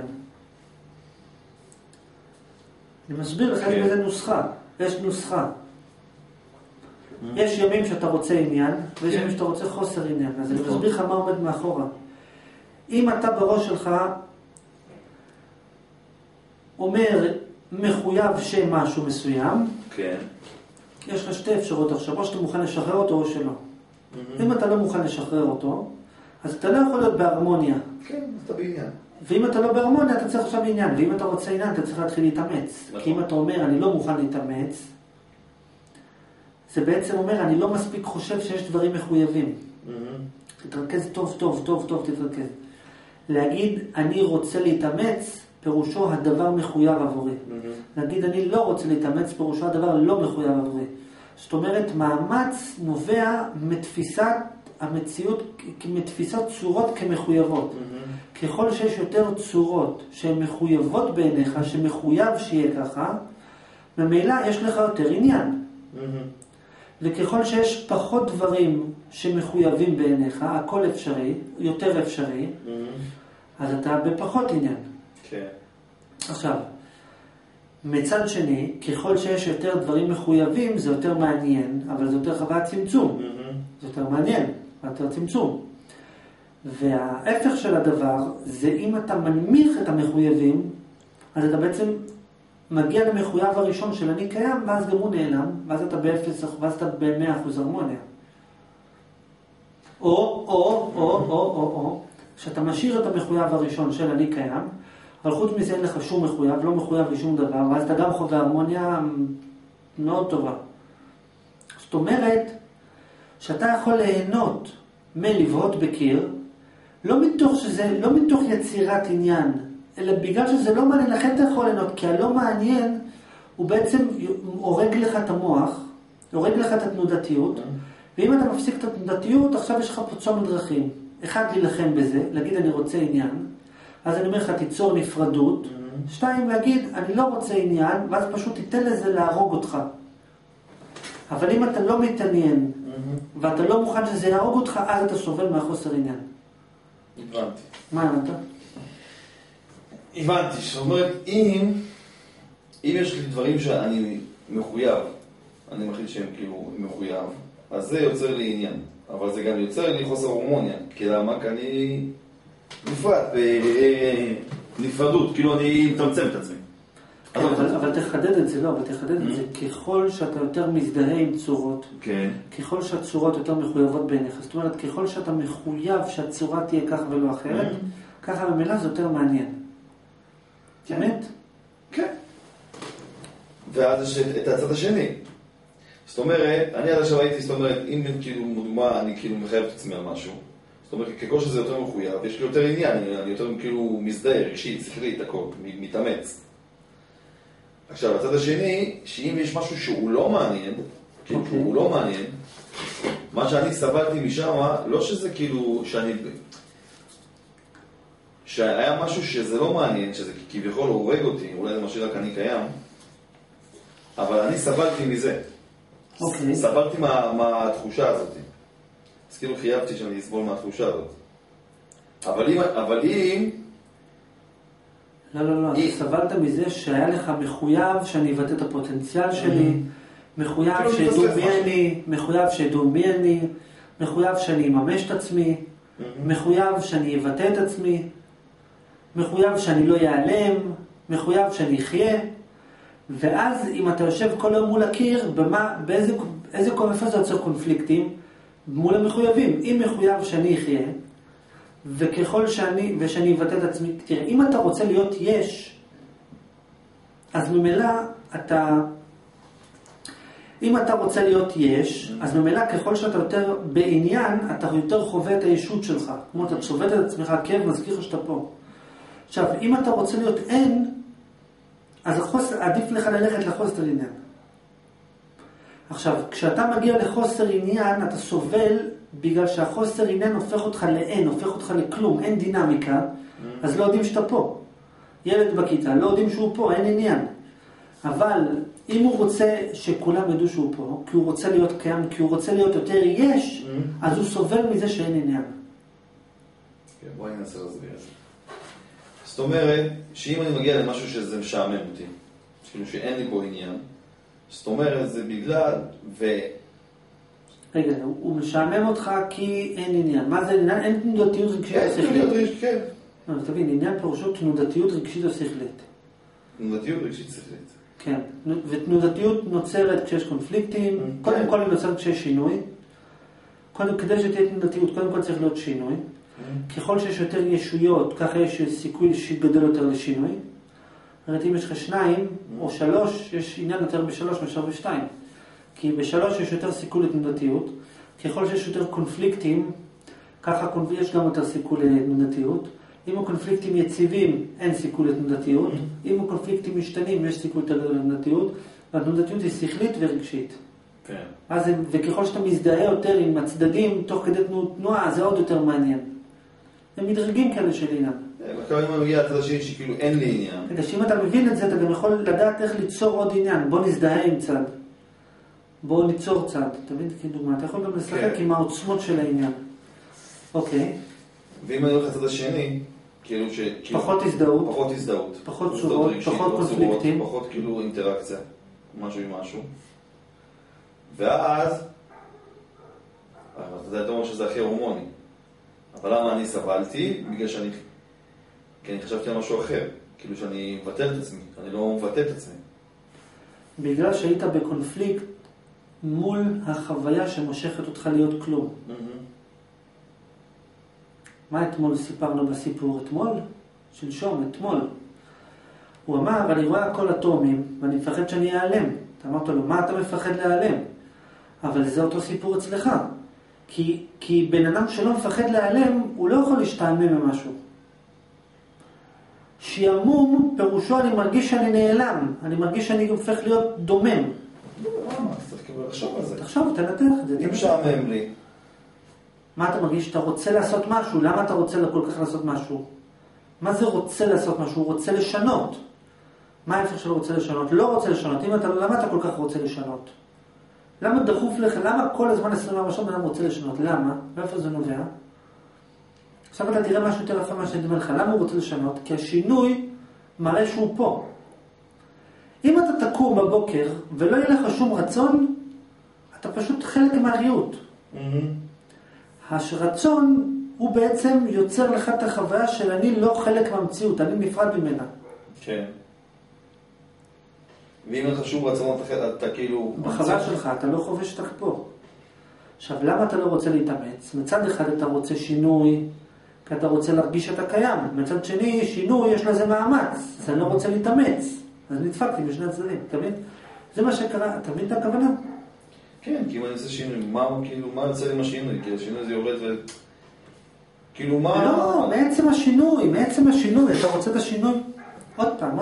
אני מסביר לך איזה נוסחה. יש נוסחה. יש ימים שאתה רוצה עניין, ויש ימים שאתה רוצה חוסר עניין. אז אני מסביר לך מה עומד מאחורה. אם אתה בראש שלך אומר מחויב שמשהו מסוים, יש לך שתי אפשרות עכשיו, או שאתה מוכן לשחרר אותו או שלא. אם אתה לא מוכן לשחרר אותו, אז אתה לא יכול להיות בהרמוניה. כן, אתה בעניין. ואם אתה לא בהרמוניה, אתה צריך עכשיו עניין. ואם אתה רוצה עניין, אתה צריך להתחיל להתאמץ. כי אם אתה אומר, אני לא מוכן להתאמץ, זה בעצם אומר, אני לא מספיק חושב שיש דברים מחויבים. תתרכז טוב, תתרכז. להגיד, אני רוצה להתאמץ, פירושו הדבר מחויב עבורי. להגיד, אני לא רוצה להתאמץ, פירושו הדבר לא מחויב עבורי. זאת אומרת, מאמץ נובע מתפיסת המציאות, מתפיסת צורות כמחויבות. ככל שיש יותר צורות שהן מחויבות בעיניך, שמחויב שיהיה ככה, ממילא יש לך יותר עניין. וככל שיש פחות דברים שמחויבים בעיניך, הכל אפשרי, יותר אפשרי, אז אתה בפחות עניין. כן. עכשיו, מצד שני, ככל שיש יותר דברים מחויבים, זה יותר מעניין, אבל זה יותר חוויית צמצום. זה יותר מעניין, יותר צמצום. וההפך של הדבר, זה אם אתה מנמיך את המחויבים, אז אתה בעצם מגיע למחויב הראשון של אני קיים, ואז גם הוא נעלם, ואז אתה באפס, ואז אתה ב-100% הרמוניה. או, שאתה משאיר את המחויב הראשון של אני קיים, אבל חוץ מזה אין לך שום מחויב, לא מחויב לשום דבר, ואז אתה גם חווה הרמוניה מאוד טובה. זאת אומרת, שאתה יכול ליהנות מלבהות בקיר, לא מתוך יצירת עניין, אלא בגלל שזה לא מעניין, לכן אתה יכול ליהנות, כי הלא מעניין הוא בעצם הורג לך את המוח, הורג לך את התנודתיות, ואם אתה מפסיק את התנודתיות, עכשיו יש לך פה צומת דרכים. אחד, להילחם בזה, להגיד אני רוצה עניין, אז אני אומר לך תיצור נפרדות, שתיים, להגיד אני לא רוצה עניין, ואז פשוט תיתן לזה להרוג אותך. אבל אם אתה לא מתעניין, ואתה לא מוכן שזה יהרוג אותך, אז אתה סובל מהחוסר עניין. הבנתי. מה אמרת? הבנתי, זאת אומרת, אם יש לי דברים שאני מחויב, אני מחליט שהם כאילו מחויב, אז זה יוצר לי עניין. אבל זה גם יוצר לי חוסר הרמוניה. כי למה? כי אני נפרד, בנפרדות, כאילו אני מתמצם את עצמי. אבל תחדד את זה, תחדד את זה. ככל שאתה יותר מזדהה עם צורות, ככל שהצורות יותר מחויבות בעיניך, זאת אומרת, ככל שאתה מחויב שהצורה תהיה כך ולא אחרת, ככה במילה זה יותר מעניין. באמת? כן. ואז יש את הצד השני. זאת אומרת, אני עד עכשיו הייתי, זאת אומרת, אם כאילו מודמה, אני כאילו מחייב את עצמי על משהו, זאת אומרת, ככל שזה יותר מחויב, יש לי יותר עניין, אני יותר כאילו מזדהה, רגשית, שכלית, הכל, מתאמץ. עכשיו, הצד השני, שאם יש משהו שהוא לא מעניין, כאילו הוא לא מעניין, מה שאני סבלתי משם, לא שזה כאילו, שהיה משהו שזה לא מעניין, שזה כביכול הורג אותי, אולי זה משהו רק אני קיים, אבל אני סבלתי מזה. סבלתי מהתחושה הזאת. אז כאילו חייבתי שאני אסבול מהתחושה הזאת. אבל אם... לא, אתה סבלת מזה שהיה לך מחויב שאני אבטא את הפוטנציאל שלי, מחויב שידעו מי אני, מחויב שאני אממש את עצמי, מחויב שאני אבטא את עצמי, מחויב שאני לא ייעלם, מחויב שאני אחיה. ואז אם אתה יושב כל היום מול הקיר, איזה איפה זה יוצר קונפליקטים? מול המחויבים. אם מחויב שאני אחיה, וככל שאני אבטא את עצמי, תראה, אם אתה רוצה להיות יש, אז ממילא אם אתה רוצה להיות יש, אז ממילא ככל שאתה יותר בעניין, אתה יותר חווה את הישות שלך. כמו אתה צובט את עצמך, כן, מזכיר לך שאתה פה. עכשיו, אם אתה רוצה להיות אין, אז עדיף לך ללכת לחוסר עניין. עכשיו, כשאתה מגיע לחוסר עניין, אתה סובל בגלל שהחוסר עניין הופך אותך לאין, הופך אותך לכלום, אין דינמיקה, אז לא יודעים שאתה פה. ילד בכיתה, לא יודעים שהוא פה, אין עניין. אבל אם הוא רוצה שכולם ידעו שהוא פה, כי הוא רוצה להיות קיים, כי הוא רוצה להיות יותר יש, אז הוא סובל מזה שאין עניין. בואי ננסה להסביר את זה. זאת אומרת, שאם אני מגיע למשהו שזה משעמם אותי, כאילו שאין לי פה עניין, זאת אומרת, זה בגלל רגע, הוא משעמם אותך כי אין עניין. מה זה עניין? אין תנודתיות רגשית או שכלית. כן. תבין, עניין פירושו תנודתיות רגשית או שכלית. תנודתיות רגשית שכלית. כן, ותנודתיות נוצרת כשיש קונפליקטים, קודם כל היא נוצרת כשיש שינוי. כדי שתהיה תנודתיות, קודם כל צריך להיות שינוי. ככל שיש יותר ישויות, ככה יש סיכוי שגדל יותר לשינוי. זאת אם יש לך 2 או 3, יש עניין יותר ב3 מאשר ב2. כי ב3 יש יותר סיכוי לתנודתיות. ככל שיש יותר קונפליקטים, ככה יש גם יותר סיכוי לתנודתיות. אם הקונפליקטים יציבים, אין סיכוי לתנודתיות. אם הקונפליקטים משתנים, יש סיכוי יותר לתנודתיות. והתנודתיות היא שכלית ורגשית. כן. וככל שאתה מזדהה יותר עם הצדדים, תוך כדי תנועה, זה עוד יותר מעניין. הם מדרגים כאלה של עניין. וכמה אם מגיע לצד השני שכאילו אין לי עניין. רגע, שאם אתה מבין את זה, אתה גם יכול לדעת איך ליצור עוד עניין. בוא נזדהה עם צד. בוא ניצור צד. אתה מבין? כדוגמה, אתה יכול גם לשחק עם העוצמות של העניין. אוקיי. ואם אני הולך לצד השני, כאילו פחות הזדהות. פחות הזדהות. פחות צורות, פחות קונפליקטים. פחות כאילו אינטראקציה. משהו עם משהו. ואז, אתה אומר שזה הכי הורמוני. אבל למה אני סבלתי? בגלל כי אני חשבתי על משהו אחר. כאילו שאני מבטל את עצמי. אני לא מבטל את עצמי. בגלל שהיית בקונפליקט מול החוויה שמושכת אותך להיות כלום. מה אתמול סיפרנו בסיפור? אתמול? שלשום, אתמול. הוא אמר, אני רואה הכל אטומים, ואני מפחד שאני אעלם. אתה אמרת לו, מה אתה מפחד להיעלם? אבל זה אותו סיפור אצלך. כי בן אדם שלא מפחד להיעלם, הוא לא יכול להשתעמם ממשהו. שיעמום, פירושו אני מרגיש שאני נעלם. אני מרגיש שאני הופך להיות דומם. אז צריך כבר לחשוב על זה. תחשוב, תנתח את זה. אם שעמם לי. מה אתה מרגיש? אתה רוצה לעשות משהו. למה אתה רוצה כל כך לעשות משהו? מה זה רוצה לעשות משהו? הוא רוצה לשנות. מה ההפך שלו רוצה לשנות? לא רוצה לשנות. למה אתה כל כך רוצה לשנות? למה דחוף לך? למה כל הזמן 24 שעות אדם רוצה לשנות? למה? ואיפה זה נובע? עכשיו אתה תראה משהו יותר יפה מה שאני אומר לך. למה הוא רוצה לשנות? כי השינוי מראה שהוא פה. אם אתה תקום בבוקר ולא יהיה לך שום רצון, אתה פשוט חלק מהריות. הרצון הוא בעצם יוצר לך את החוויה של אני לא חלק מהמציאות, אני נפרד ממנה. כן. ואם אין לך שום רצון, אתה כאילו... בחוויה שלך, אתה לא חווה שאתה פה. עכשיו, למה אתה לא רוצה להתאמץ? מצד אחד אתה רוצה שינוי, כי אתה רוצה להרגיש שאתה קיים. מצד שני, שינוי יש לזה מאמץ, אז אני לא רוצה להתאמץ. אז נדפקתי בשני הצדדים, אתה מבין? זה מה שקרה, אתה מבין את הכוונה? כן, כי אם אני עושה שינוי, מה יוצא לי עם השינוי? כי השינוי זה יורד ו... כאילו מה... לא, מעצם השינוי, אתה רוצה את השינוי? עוד פעם.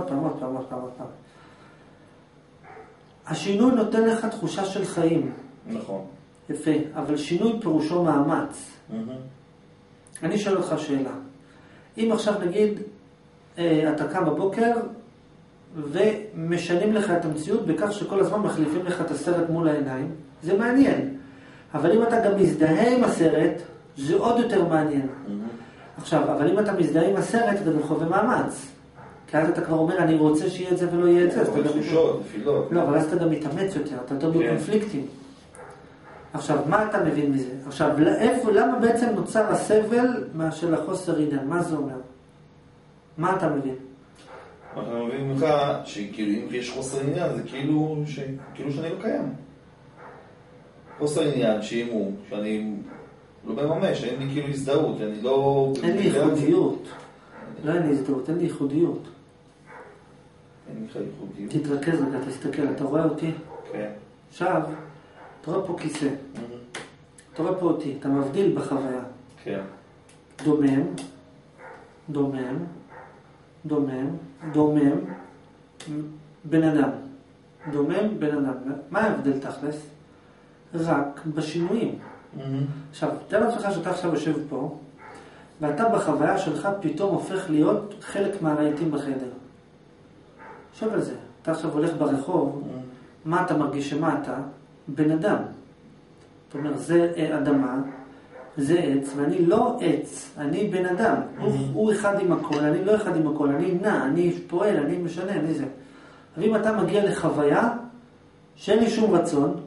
השינוי נותן לך תחושה של חיים. נכון. יפה, אבל שינוי פירושו מאמץ. אני שואל אותך שאלה. אם עכשיו נגיד, אתה קם בבוקר, ומשנים לך את המציאות בכך שכל הזמן מחליפים לך את הסרט מול העיניים, זה מעניין. אבל אם אתה גם מזדהה עם הסרט, זה עוד יותר מעניין. עכשיו, אבל אם אתה מזדהה עם הסרט, אתה גם חווה מאמץ. כי אז אתה כבר אומר, אני רוצה שיהיה את זה ולא יהיה את זה. תחושות, תפילות. לא, אבל אז אתה גם מתאמץ יותר, אתה יותר בקונפליקטים. עכשיו, מה אתה מבין מזה? עכשיו, למה בעצם נוצר הסבל של החוסר עניין? מה זה אומר? מה אתה מבין? מה אתה מבין ממך, שכאילו אם יש חוסר עניין, זה כאילו שאני לא קיים. חוסר עניין, שימו, שאני לא מממש, אין לי כאילו הזדהות, אני לא... אין לי ייחודיות. לא אין לי הזדהות, אין לי ייחודיות. אין לך ייחודיות. תתרכז רגע, תסתכל, אתה רואה אותי? כן. עכשיו, אתה רואה פה כיסא. אתה רואה פה אותי, אתה מבדיל בחוויה. כן. דומם, דומם, דומם, דומם, בן אדם. דומם, בן אדם. מה ההבדל תכלס? רק בשינויים. עכשיו, תן לך שאתה עכשיו יושב פה, ואתה בחוויה שלך פתאום הופך להיות חלק מהרהיטים בחדר. חושב על זה. אתה עכשיו הולך ברחוב, מה אתה מרגיש שמה אתה? בן אדם. זאת אומרת, זה אדמה, זה עץ, ואני לא עץ, אני בן אדם. הוא אחד עם הכל, אני לא אחד עם הכל, אני נע, אני פועל, אני משנה, אני זה. אבל אם אתה מגיע לחוויה שאין לי שום רצון,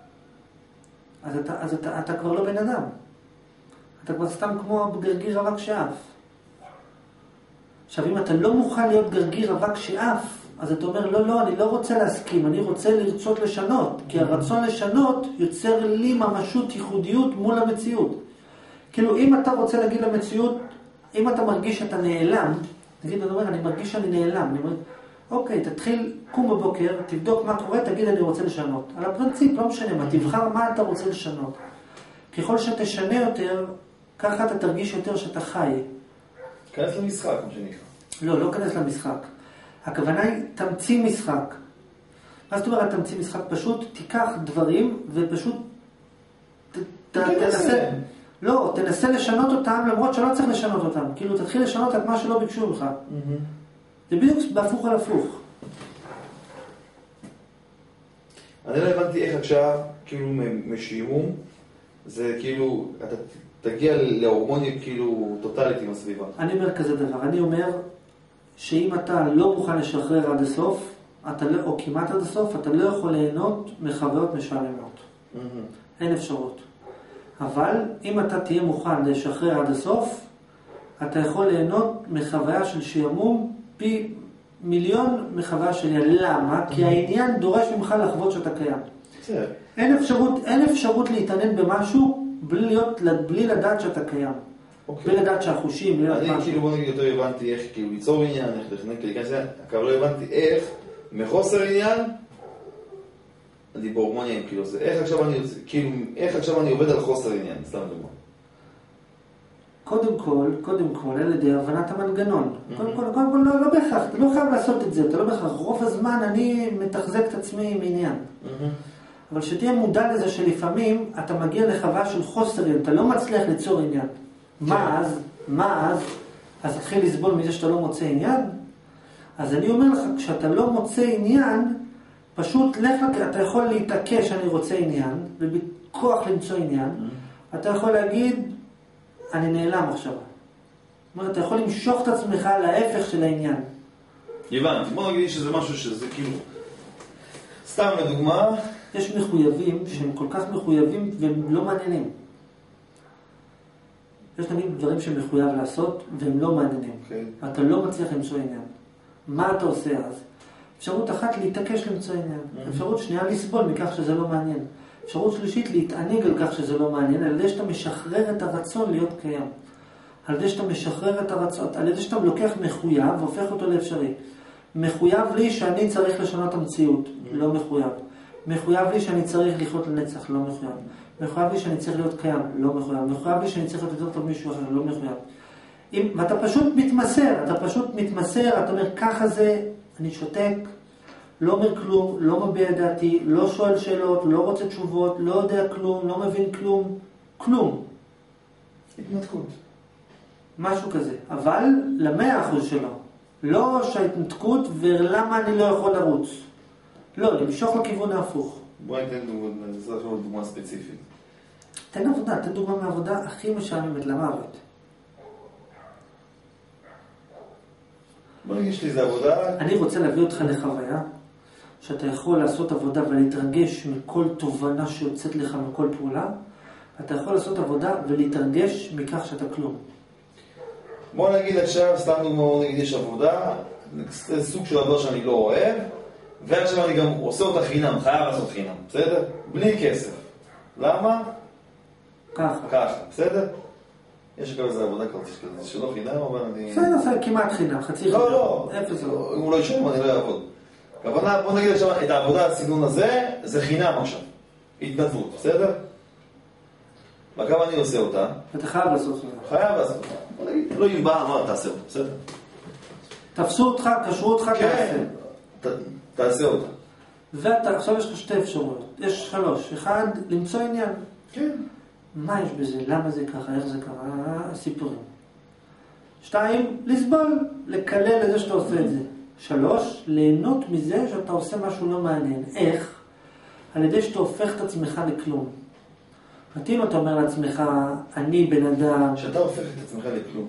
אז אתה כבר לא בן אדם. אתה כבר סתם כמו גרגיר רווק שאף. עכשיו, אם אתה לא מוכן להיות גרגיר רווק שאף, אז אתה אומר, לא, אני לא רוצה להסכים, אני רוצה לרצות לשנות, כי הרצון לשנות יוצר לי ממשות ייחודיות מול המציאות. כאילו, אם אתה רוצה להגיד למציאות, אם אתה מרגיש שאתה נעלם, תגיד, אתה אומר, אני מרגיש שאני נעלם, אני אומר, אוקיי, תתחיל, קום בבוקר, תבדוק מה קורה, תגיד, אני רוצה לשנות. על הפרינציפ, לא משנה מה, תבחר מה אתה רוצה לשנות. ככל שתשנה יותר, ככה אתה תרגיש יותר שאתה חי. כנס למשחק, מה שנקרא. לא כנס למשחק. הכוונה היא, תמציא משחק. מה זאת אומרת, תמציא משחק? פשוט תיקח דברים, ופשוט תנסה. לא, תנסה לשנות אותם, למרות שלא צריך לשנות אותם. כאילו, תתחיל לשנות את מה שלא ביקשו לך. זה בדיוק בהפוך על הפוך. אני לא הבנתי איך עכשיו, כאילו, משימום, זה כאילו, אתה תגיע להורמוניה כאילו טוטלית עם הסביבה. אני אומר כזה דבר, אני אומר שאם אתה לא מוכן לשחרר עד הסוף, או כמעט עד הסוף, אתה לא יכול ליהנות מחוויות משעממות. אין אפשרות. אבל אם אתה תהיה מוכן לשחרר עד הסוף, אתה יכול ליהנות מחוויה של שעמום פי מיליון מחוויה של למה? כי העניין דורש ממך לחוות שאתה קיים. אין אפשרות להתעניין במשהו בלי לדעת שאתה קיים. בלי לדעת שהחושים, אני כאילו בוא נגיד יותר הבנתי איך כאילו ליצור עניין, איך לתכנן כלכנס עניין, אבל לא הבנתי איך מחוסר עניין אני בהורמוניה, כאילו זה איך עכשיו אני עובד על חוסר עניין, סתם דוגמה. קודם כל, על ידי הבנת המנגנון. קודם כל, לא בהכרח, אתה לא חייב לעשות את זה, אתה לא בהכרח. רוב הזמן אני מתחזק את עצמי עם עניין. אבל שתהיה מודע לזה שלפעמים אתה מגיע לחוויה של חוסר עניין, אתה לא מצליח ליצור עניין. מה אז? אז תתחיל לסבול מזה שאתה לא מוצא עניין? אז אני אומר לך, כשאתה לא מוצא עניין, פשוט אתה יכול להתעקש שאני רוצה עניין, ובכוח למצוא עניין, אתה יכול להגיד, אני נעלם עכשיו. זאת אומרת, אתה יכול למשוך את עצמך להפך של העניין. הבנתי, בוא נגיד שזה משהו שזה כאילו... סתם לדוגמה... יש מחויבים שהם כל כך מחויבים והם לא מעניינים. יש תמיד דברים שמחויב לעשות והם לא מעניינים. Okay. אתה לא מצליח למצוא עניין. מה אתה עושה אז? אפשרות אחת להתעקש למצוא עניין. אפשרות שנייה לסבול מכך שזה לא מעניין. אפשרות שלישית להתענג על כך שזה לא מעניין, על ידי שאתה משחרר את הרצון להיות קיים. על ידי שאתה משחרר את הרצון, על ידי שאתה לוקח מחויב והופך אותו לאפשרי. מחויב לי שאני צריך לשנות את המציאות, לא מחויב. מחויב לי שאני צריך לחיות לנצח, לא מחויב. מחויב לי שאני צריך להיות קיים, לא מחויב. מחויב לי שאני צריך להיות יותר טוב מישהו אחר, לא מחויב. ואתה פשוט מתמסר, אתה אומר, ככה זה, אני שותק, לא אומר כלום, לא מביע דעתי, לא שואל שאלות, לא רוצה תשובות, לא יודע כלום, לא מבין כלום. התנתקות. משהו כזה. אבל ל100% שלו. לא שההתנתקות ולמה אני לא יכול לרוץ. לא, למשוך לכיוון ההפוך. בואי ניתן דוגמה ספציפית. תן דוגמה מהעבודה הכי משעממת למוות. בוא נגיד שלי זה עבודה. אני רוצה להביא אותך לחוויה, שאתה יכול לעשות עבודה ולהתרגש מכל תובנה שיוצאת לך מכל פעולה, אתה יכול לעשות עבודה ולהתרגש מכך שאתה כלום. בוא נגיד עכשיו, סתם דוגמא, נגיד יש עבודה, זה סוג של עבודה שאני לא אוהב, ועכשיו אני גם עושה אותה חינם, חייב לעשות חינם, בסדר? בלי כסף. למה? ככה, בסדר? יש גם איזה עבודה כזאת שלא חינם, אבל אני... בסדר, כמעט חינם, חצי חינם. לא, אם הוא לא ישלם, אני לא אעבוד. הכוונה, בוא נגיד עכשיו, את העבודה הסגנון הזה, זה חינם עכשיו. התנדבות, בסדר? וכמה אני עושה אותה? אתה חייב לעשות אותה. חייב לעשות אותה. בוא נגיד, לא אם בא, אמר, תעשה אותה, בסדר? תפסו אותך, קשרו אותך, תעשה אותה. ועכשיו יש לך שתי אפשרויות. יש 3. 1, למצוא עניין. כן. מה יש בזה? למה זה ככה? איך זה קרה? סיפורים. 2, לסבול, לקלל לזה שאתה עושה את זה. 3, ליהנות מזה שאתה עושה משהו לא מעניין. איך? על ידי שאתה הופך את עצמך לכלום. אם אתה אומר לעצמך, אני בן אדם... שאתה הופך את עצמך לכלום.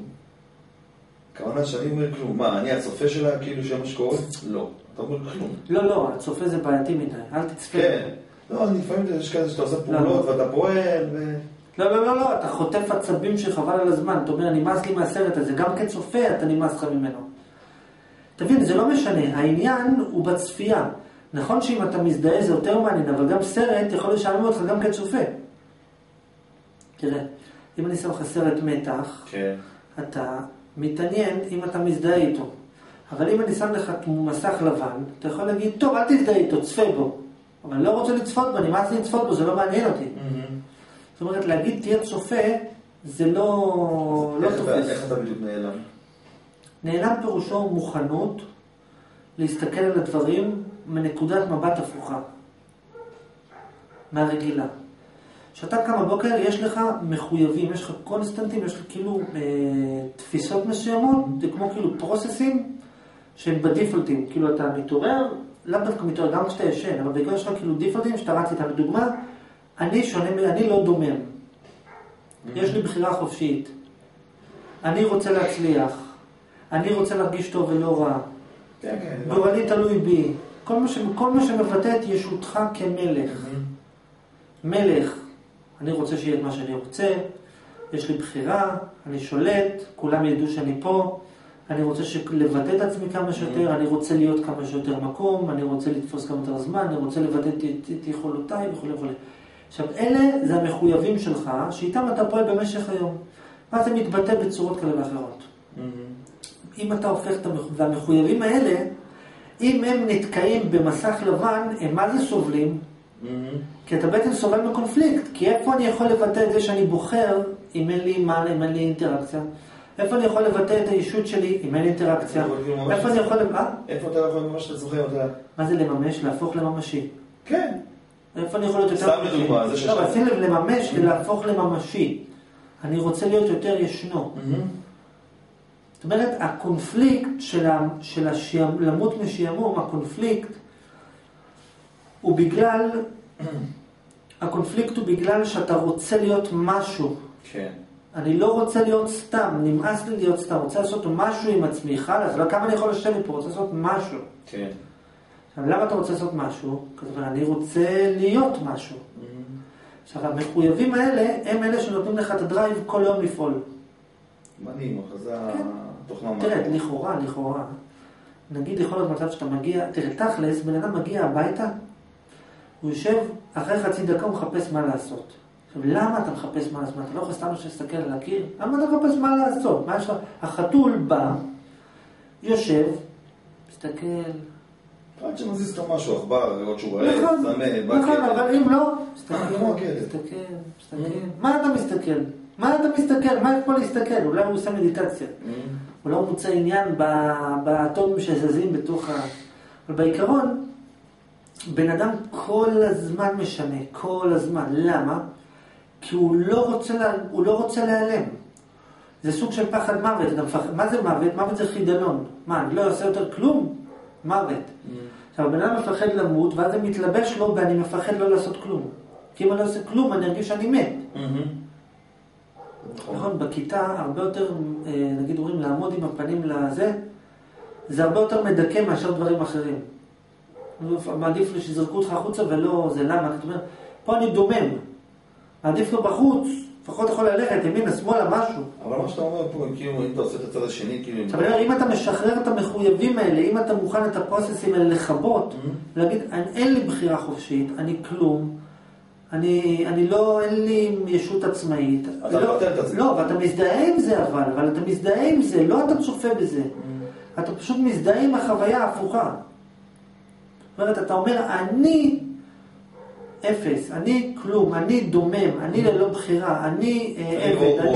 כמובן שאני אומר כלום. מה, אני הצופה שלה כאילו שמה שקורה? לא. אתה אומר כלום. לא, הצופה זה בעייתי מדי. אל תצפה. כן. לא, לפעמים יש כזה שאתה עושה פעולות ואתה פועל ו... לא, אתה חוטף עצבים שחבל על הזמן. אתה אומר, נמאס לי מהסרט הזה. גם כצופה אתה נמאס לך ממנו. תבין, זה לא משנה. העניין הוא בצפייה. נכון שאם אתה מזדהה זה יותר מעניין, אבל גם סרט יכול לשלם אותך גם כצופה. תראה, אם אני שם לך סרט מתח, כן. אתה מתעניין אם אתה מזדהה איתו. אבל אם אני שם לך מסך לבן, אתה יכול להגיד, טוב, אל תזדהה איתו, צפה בו. אבל לא רוצה לצפות בו, נמאס לי לצפות בו, זה לא מעניין אותי. זאת אומרת, להגיד תהיה צופה, זה לא תופס. איך אתה בדיוק נעלם? נעלם פירושו מוכנות להסתכל על הדברים מנקודת מבט הפוכה. מהרגילה. כשאתה קם בבוקר, יש לך מחויבים, יש לך קונסטנטים, יש לך כאילו תפיסות מסוימות, זה כמו כאילו פרוססים שהם בדיפולטים. כאילו אתה מתעורר, לאו דווקא מתעורר, גם כשאתה ישן, אבל בגלל יש לך כאילו דיפולטים שאתה רץ איתם. לדוגמה, אני לא דומם. יש לי בחירה חופשית. אני רוצה להצליח. אני רוצה להרגיש טוב ולא רע. גורלי תלוי בי. כל מה שמבטא את ישותך כמלך. מלך. אני רוצה שיהיה את מה שאני רוצה, יש לי בחירה, אני שולט, כולם ידעו שאני פה, אני רוצה לבטא את עצמי כמה שיותר, אני רוצה להיות כמה שיותר מקום, אני רוצה לתפוס כמה יותר זמן, אני רוצה לבטא את יכולותיי וכו' וכו'. עכשיו, אלה זה המחויבים שלך, שאיתם אתה פועל במשך היום. ואז זה מתבטא בצורות כאלה ואחרות. אם אתה הופך את המחויבים האלה, אם הם נתקעים במסך לבן, הם מה זה סובלים? כי אתה בעצם סובל מקונפליקט, כי איפה אני יכול לבטא את זה שאני בוחר אם אין לי מה, אם אין לי אינטראקציה? איפה אני יכול לבטא את הישות שלי אם אין לי אינטראקציה? איפה אני יכול... איפה אתה יכול לממש את עצמך יותר? מה זה לממש? להפוך לממשי. כן. איפה אני יכול להיות יותר... סתם לדוגמה, זה לא, אבל שים לב, לממש ולהפוך לממשי. אני רוצה להיות יותר ישנו. זאת אומרת, הקונפליקט של למות משעמום, הקונפליקט הוא בגלל... הקונפליקט הוא בגלל שאתה רוצה להיות משהו. כן. אני לא רוצה להיות סתם, נמאס לי להיות סתם, רוצה לעשות משהו עם עצמי, חלס, לא כמה אני יכול לשבת פה, רוצה לעשות משהו. כן. עכשיו, למה אתה רוצה לעשות משהו? כלומר, אני רוצה להיות משהו. עכשיו, המחויבים האלה, הם אלה שנותנים לך את הדרייב כל יום לפעול. מדהים, זה התוכנה. תראה, לכאורה. נגיד, יכול להיות מצב שאתה מגיע, תראה, תכלס, בן אדם מגיע הביתה, הוא יושב, אחרי חצי דקה הוא מחפש מה לעשות. עכשיו, למה אתה מחפש מה לעשות? אתה לא יכול סתם להסתכל על הקיר? למה אתה מחפש מה לעשות? מה יש לך? החתול בא, יושב, מסתכל. עד שמזיז לך משהו, עכבר, לראות שהוא רעב, צמא, נכון, אבל אם לא, מסתכל. מה אתה מסתכל? מה יש פה להסתכל? אולי הוא עושה מדיטציה. אולי הוא מוצא עניין באטומים שזזים בתוך ה... אבל בעיקרון, בן אדם כל הזמן משנה, כל הזמן. למה? כי הוא לא רוצה להיעלם. זה סוג של פחד מוות. מה זה מוות? מוות זה חידלון. מה, אני לא עושה יותר כלום? מוות. עכשיו, בן אדם מפחד למות, ואז זה מתלבש לו, ואני מפחד לא לעשות כלום. כי אם אני לא עושה כלום, אני ארגיש שאני מת. נכון, בכיתה הרבה יותר, נגיד אומרים, לעמוד עם הפנים לזה, זה הרבה יותר מדכא מאשר דברים אחרים. מעדיף לי שזרקו אותך החוצה ולא, זה למה? זאת אומרת, פה אני דומם. מעדיף לו בחוץ, לפחות יכול ללכת, ימינה, שמאלה, משהו. אבל מה שאתה אומר פה, כאילו, אם אתה עושה את הצד השני, כאילו... אם אתה משחרר את המחויבים האלה, אם אתה מוכן את הפרוססים האלה לחבות, להגיד, אין לי בחירה חופשית, אני כלום, אני לא, אין לי ישות עצמאית. אתה מבטל את עצמך. לא, ואתה מזדהה עם זה אבל אתה מזדהה עם זה, לא אתה צופה בזה. אתה פשוט מזדהה עם החוויה ההפוכה. זאת אומרת, אתה אומר, אני אפס, אני כלום, אני דומם, אני ללא בחירה, אני עבד,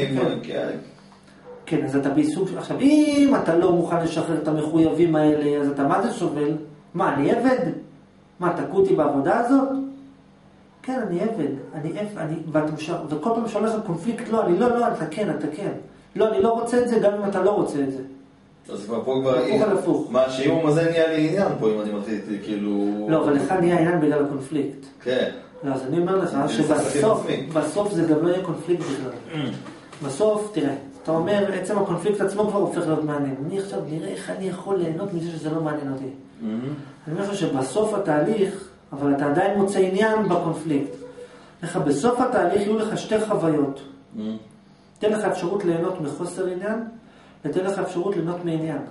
כן, אז אתה בעיסוק... עכשיו, אם אתה לא מוכן לשחרר את המחויבים האלה, אז אתה מה זה סובל? מה, אני עבד? מה, תקעו אותי בעבודה הזאת? כן, אני עבד, וכל פעם שהולך לקונפליקט, לא, אני לא, אתה כן. לא, אני לא רוצה את זה, גם אם אתה לא רוצה את זה. אז פה כבר... מה, שאם זה נהיה לי עניין פה, אם אני מתחיל כאילו... לא, אבל לך נהיה עניין בגלל הקונפליקט. כן. לא, אז אני אומר לך שבסוף זה גם לא יהיה קונפליקט בכלל. בסוף, תראה, אתה אומר, עצם הקונפליקט עצמו כבר הופך להיות מעניין. אני עכשיו נראה איך אני יכול ליהנות מזה שזה לא מעניין אותי. אני אומר לך שבסוף התהליך, אבל אתה עדיין מוצא עניין בקונפליקט. לך בסוף התהליך יהיו לך שתי חוויות. תן לך אפשרות ליהנות מחוסר עניין, ותן לך אפשרות ליהנות מעניין.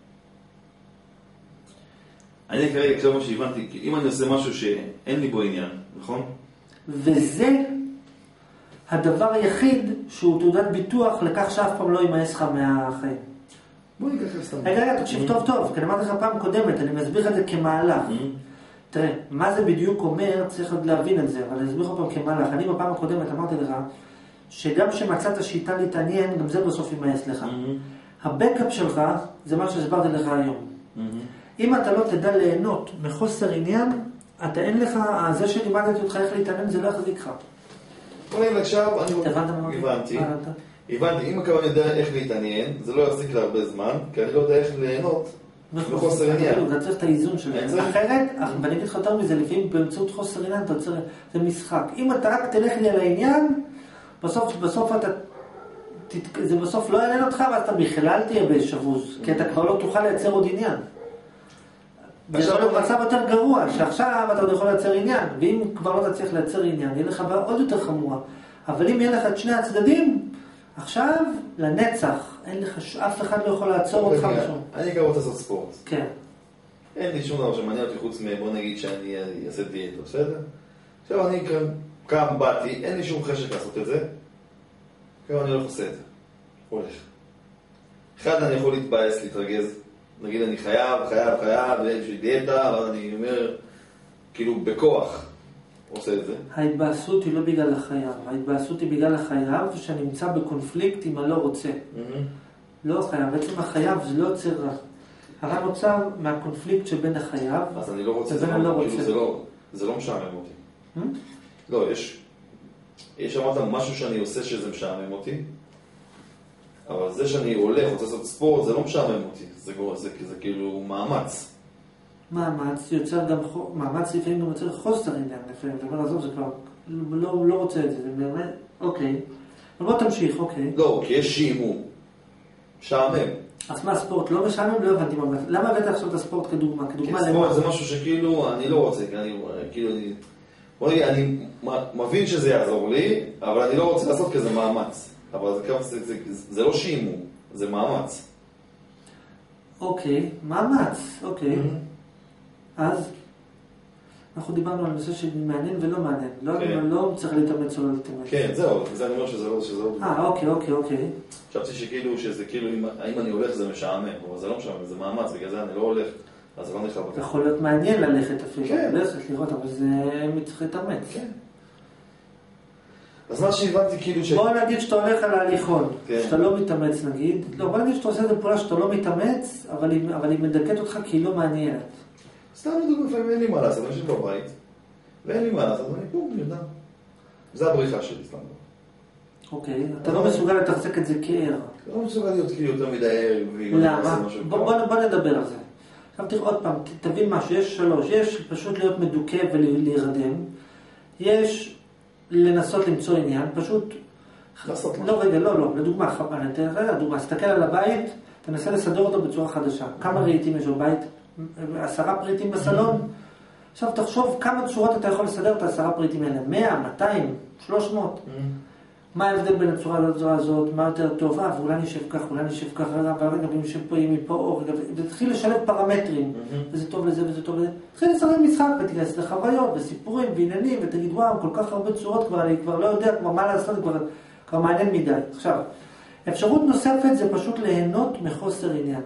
אני כרגע עכשיו מה שהבנתי, אם אני עושה משהו שאין לי בו עניין, נכון? וזה הדבר היחיד שהוא תעודת ביטוח לכך שאף פעם לא יימאס לך מהחיים. בוא ניקח לסתם. רגע, תקשיב טוב, כי אמרתי לך פעם קודמת, אני מסביר את זה כמהלך. תראה, מה זה בדיוק אומר, צריך עוד להבין את זה, אבל אני אסביר לך פעם כמהלך. אני בפעם הקודמת אמרתי לך, שגם שמצאת שיטה להתעניין, גם זה בסוף יימאס לך. הבקאפ שלך, זה מה שהסברתי לך היום. אם אתה לא תדע ליהנות מחוסר עניין, אתה אין לך, זה שלימדתי אותך איך להתעניין, זה לא יחזיק לך. בוא נגיד עכשיו, הבנתי, אם הכוונה יודע איך להתעניין, זה לא יחזיק להרבה זמן, כי אני לא יודע איך ליהנות מחוסר עניין. אתה צריך את האיזון שלהם. אחרת, ואני אגיד לך יותר מזה, לפעמים באמצעות חוסר עניין, זה משחק. אם אתה רק תלך לי על העניין, בסוף אתה... זה בסוף לא יעניין אותך, ואז אתה בכלל תהיה בשבוז, כי אתה כבר לא תוכל לייצר עוד עניין. זה יכול להיות מצב יותר גרוע, שעכשיו אתה עוד יכול לייצר עניין, ואם כבר לא תצליח לייצר עניין, יהיה לך בעיה עוד יותר חמורה. אבל אם יהיה לך את שני הצדדים, עכשיו, לנצח, אין לך, אף אחד לא יכול לעצור אותך משום. אני גם רוצה לעשות ספורט. כן. אין לי שום דבר שמעניין אותי חוץ בוא נגיד שאני אעשה דיאטה, בסדר? עכשיו אני קם, באתי, אין לי שום חשק לעשות את זה. כמה אני לא עושה את זה. הולך. אחד, אני יכול להתבאס, להתרגז. נגיד, אני חייב, ואין לי דיאטה, אבל אני אומר, כאילו, בכוח עושה את זה. ההתבאסות היא לא בגלל החייב. ההתבאסות היא בגלל החייב שנמצא בקונפליקט עם הלא רוצה. לא חייב. בעצם החייב זה לא יוצר רע. הרע נוצר מהקונפליקט שבין החייב אז אני לא רוצה, זה לא משעמם אותי. לא, יש אמרת משהו שאני עושה שזה משעמם אותי, אבל זה שאני הולך, רוצה לעשות ספורט, זה לא משעמם אותי, זה כאילו מאמץ. מאמץ יוצר גם, מאמץ לפעמים גם יוצר חוסר עניין, לפעמים, אתה אומר, עזוב, זה כבר, לא רוצה את זה, זה באמת, אוקיי. אבל בוא תמשיך, אוקיי. לא, כי יש שימום, משעמם. אז מה, הספורט לא משעמם? לא הבנתי מה, למה הבאת עכשיו את הספורט כדוגמה? כי ספורט זה משהו שכאילו, אני לא רוצה, אני מבין שזה יעזור לי, אבל אני לא רוצה לעשות כזה מאמץ. אבל זה לא שימום, זה מאמץ. אוקיי, מאמץ, אוקיי. אז אנחנו דיברנו על נושא שמעניין ולא מעניין. לא צריך להתאמץ או לא להתאמץ. כן, זהו, זה אני אומר שזה לא... אוקיי. חשבתי שכאילו, שזה כאילו, האם אני הולך זה משעמם, אבל זה לא משעמם, זה מאמץ, בגלל זה אני לא הולך. אז זה לא נחשב. יכול להיות מעניין ללכת אפילו. כן. ללכת לראות, אבל זה צריך להתאמץ. כן. אז מה שהבנתי כאילו בוא נגיד שאתה הולך על ההליכון, שאתה לא מתאמץ נגיד. לא, בוא נגיד שאתה עושה את הפעולה שאתה לא מתאמץ, אבל היא מדכאת אותך כי היא לא מעניינת. סתם לדוגמה, לפעמים אין לי מה לעשות, אני יושב בבית, ואין לי מה לעשות, אני פה, אני יודע. זה הבריחה שלי, סתם. אוקיי, אתה לא מסוגל לתחזק את זה כער. לא מסוגל להיות כאילו יותר מדי ער. למה? בוא נדבר על זה. עכשיו תראה עוד פעם, תבין משהו, יש שלוש, יש פשוט להיות מדוכא ולהירדם, יש לנסות למצוא עניין, פשוט... לעשות לא, רגע, לא, לדוגמה, תסתכל על הבית, תנסה לסדר אותו בצורה חדשה. כמה רהיטים יש בבית? 10 פריטים בסלון? עכשיו תחשוב כמה צורות אתה יכול לסדר את 10 פריטים האלה. 100, 200, 300. מה ההבדל בין הצורה לצורה הזאת? מה יותר טוב? ואולי נשב כך, אולי נשב כך, רגע, נשב פה, יהיה מפה, ותתחיל לשלב פרמטרים. וזה טוב לזה וזה טוב לזה. תתחיל לשחק משחק ותיכנס לחוויות וסיפורים ועניינים, ותגיד וואו, כל כך הרבה צורות כבר, אני כבר לא יודע כבר מה לעשות, כבר מעניין מדי. עכשיו, אפשרות נוספת זה פשוט ליהנות מחוסר עניין.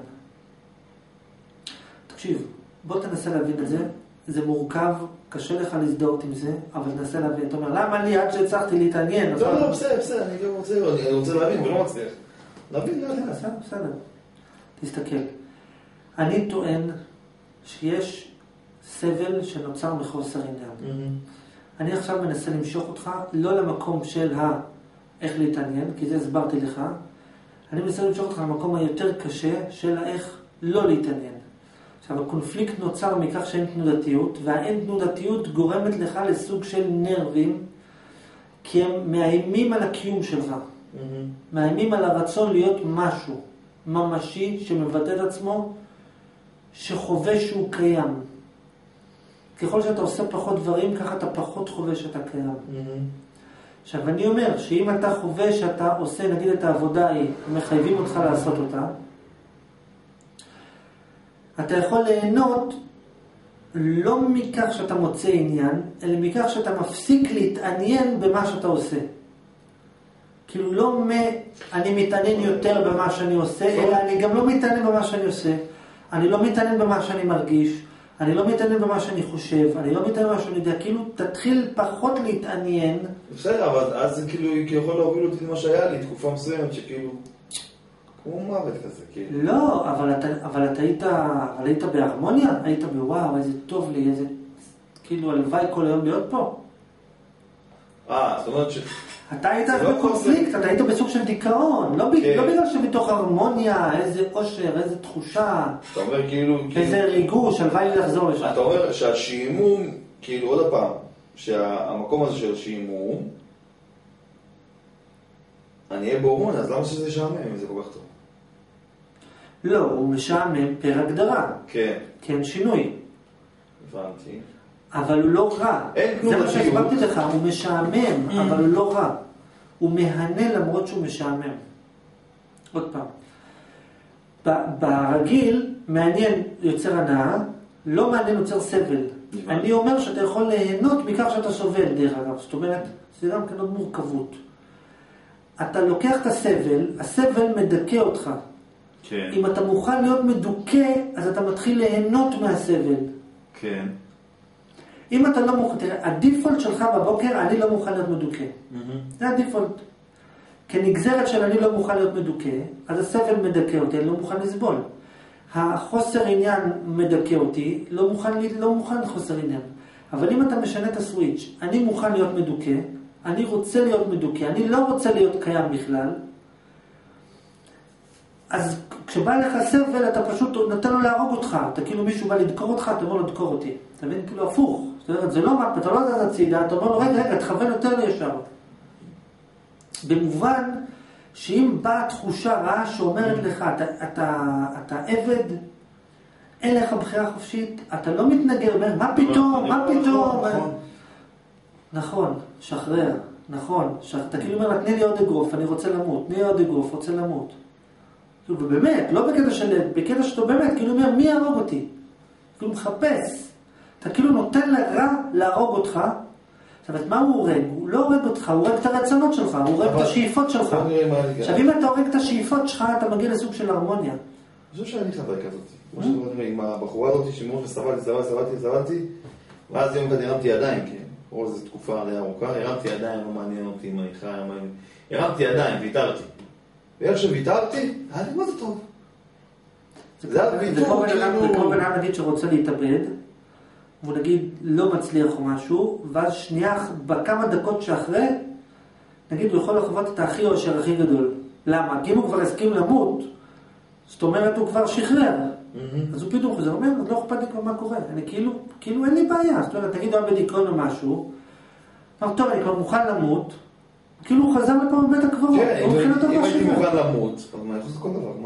תקשיב, בוא תנסה להבין את זה. זה מורכב, קשה לך להזדהות עם זה, אבל תנסה להבין. אתה אומר, למה לי עד שהצלחתי להתעניין? לא, בסדר, אני גם רוצה להבין ולא מצליח. להבין, לא יודע. בסדר. תסתכל. אני טוען שיש סבל שנוצר מחוסר עניין. אני עכשיו מנסה למשוך אותך, לא למקום של איך להתעניין, כי זה הסברתי לך. אני מנסה למשוך אותך למקום היותר קשה של איך לא להתעניין. עכשיו, הקונפליקט נוצר מכך שאין תנודתיות, והאין תנודתיות גורמת לך לסוג של נרבים, כי הם מאיימים על הקיום שלך. מאיימים על הרצון להיות משהו ממשי שמבטא את עצמו, שחווה שהוא קיים. ככל שאתה עושה פחות דברים, ככה אתה פחות חווה שאתה קיים. עכשיו, אני אומר שאם אתה חווה שאתה עושה, נגיד את העבודה היא, מחייבים אותך לעשות אותה, אתה יכול ליהנות לא מכך שאתה מוצא עניין, אלא מכך שאתה מפסיק להתעניין במה שאתה עושה. כאילו לא אני מתעניין יותר במה שאני עושה, אלא אני גם לא מתעניין במה שאני עושה. אני לא מתעניין במה שאני מרגיש, אני לא מתעניין במה שאני חושב, אני לא מתעניין במה שאני יודע. כאילו תתחיל פחות להתעניין. בסדר, אבל אז זה כאילו יכול להוביל אותי למה שהיה לי, תקופה מסוימת שכאילו... כמו מוות כזה, כאילו. לא, אבל אתה היית בהרמוניה, היית בוואו, איזה טוב לי, איזה, כאילו, הלוואי כל היום להיות פה. זאת אומרת אתה היית בקונפליקט, אתה היית בסוג של דיכאון, לא בגלל שבתוך הרמוניה, איזה אושר, איזה תחושה, אתה אומר כאילו... איזה ריגוש, הלוואי לי לחזור לשם. אתה אומר שהשעמום, כאילו עוד הפעם, שהמקום הזה של השעמום, אני אהיה בהורמון, אז למה שזה ישעמם אם זה כל כך טוב? לא, הוא משעמם פר הגדרה. כן. כן, שינוי. הבנתי. אבל הוא לא רע. זה מה שהסברתי לך, הוא משעמם, אבל הוא לא רע. הוא מהנה למרות שהוא משעמם. עוד פעם. ברגיל, מעניין יוצר הנאה, לא מעניין יוצר סבל. אני אומר שאתה יכול ליהנות מכך שאתה סובל, דרך אגב. זאת אומרת, זה גם כן עוד מורכבות. אתה לוקח את הסבל מדכא אותך. כן. אם אתה מוכן להיות מדוכא, אז אתה מתחיל ליהנות מהסבל. כן. אם אתה לא מוכן, תראה, הדיפולט שלך בבוקר, אני לא מוכן להיות מדוכא. זה הדיפולט. כנגזרת של אני לא מוכן להיות מדוכא, אז הסבל מדכא אותי, אני לא מוכן לסבול. החוסר עניין מדכא אותי, לא מוכן לחוסר עניין. אבל אם אתה משנה את הסוויץ', אני מוכן להיות מדוכא, אני רוצה להיות מדוכא, אני לא רוצה להיות קיים בכלל, אז כשבא לך סבל, אתה פשוט נותן לו להרוג אותך. אתה כאילו מישהו בא לדקור אותך, אתה אומר לו דקור אותי. אתה מבין? כאילו הפוך. זאת אומרת, זה לא מה, אתה לא יודע את הצידה, אתה אומר לו רגע, תכוון יותר לישר. במובן שאם באה תחושה רעה שאומרת לך, אתה עבד, אין לך בחירה חופשית, אתה לא מתנגר, מה פתאום, מה פתאום? נכון, שחרר, נכון. אתה כאילו אומר, תני לי עוד אגרוף, אני רוצה למות, תני לי עוד אגרוף, רוצה למות. ובאמת, לא בקטע של בקטע שאתה באמת, כאילו אומר, מי יהרוג אותי? כאילו מחפש. אתה כאילו נותן לרע להרוג אותך. עכשיו, מה הוא הורג? הוא לא הורג אותך, הוא הורג את הרצונות שלך, הוא הורג את השאיפות שלך. עכשיו, אם אתה הורג את השאיפות שלך, אתה מגיע לסוג של הרמוניה. אני חושב שאני חבר כזאת. כמו שאתה עם הבחורה הזאת, שמור וסבלתי, ואז יום אחד הרמתי ידיים, כן. או זו תקופה עליה ארוכה, הרמתי ידיים, לא מעניין אותי מה אני חי, הרמתי ידיים, ויתרתי. ואיך שוויתרתי, היה לי מה זה טוב. זה כמו בן אדם נגיד שרוצה להתאבד, והוא נגיד לא מצליח או משהו, ואז שנייה, בכמה דקות שאחרי, נגיד הוא יכול לחוות את הכי אושר הכי גדול. למה? כי אם הוא כבר הסכים למות, זאת אומרת הוא כבר שחרר. אז הוא פתאום חוזר, אומר, לא אכפת לי כבר מה קורה. אני כאילו אין לי בעיה. זאת אומרת, תגיד הוא היה בדיכאון או משהו, טוב, אני כבר מוכן למות, כאילו הוא חזר לפה מבית הקברות. כן, אם הייתי מוכן למות, אז מה, יכול לעשות כל דבר, מה?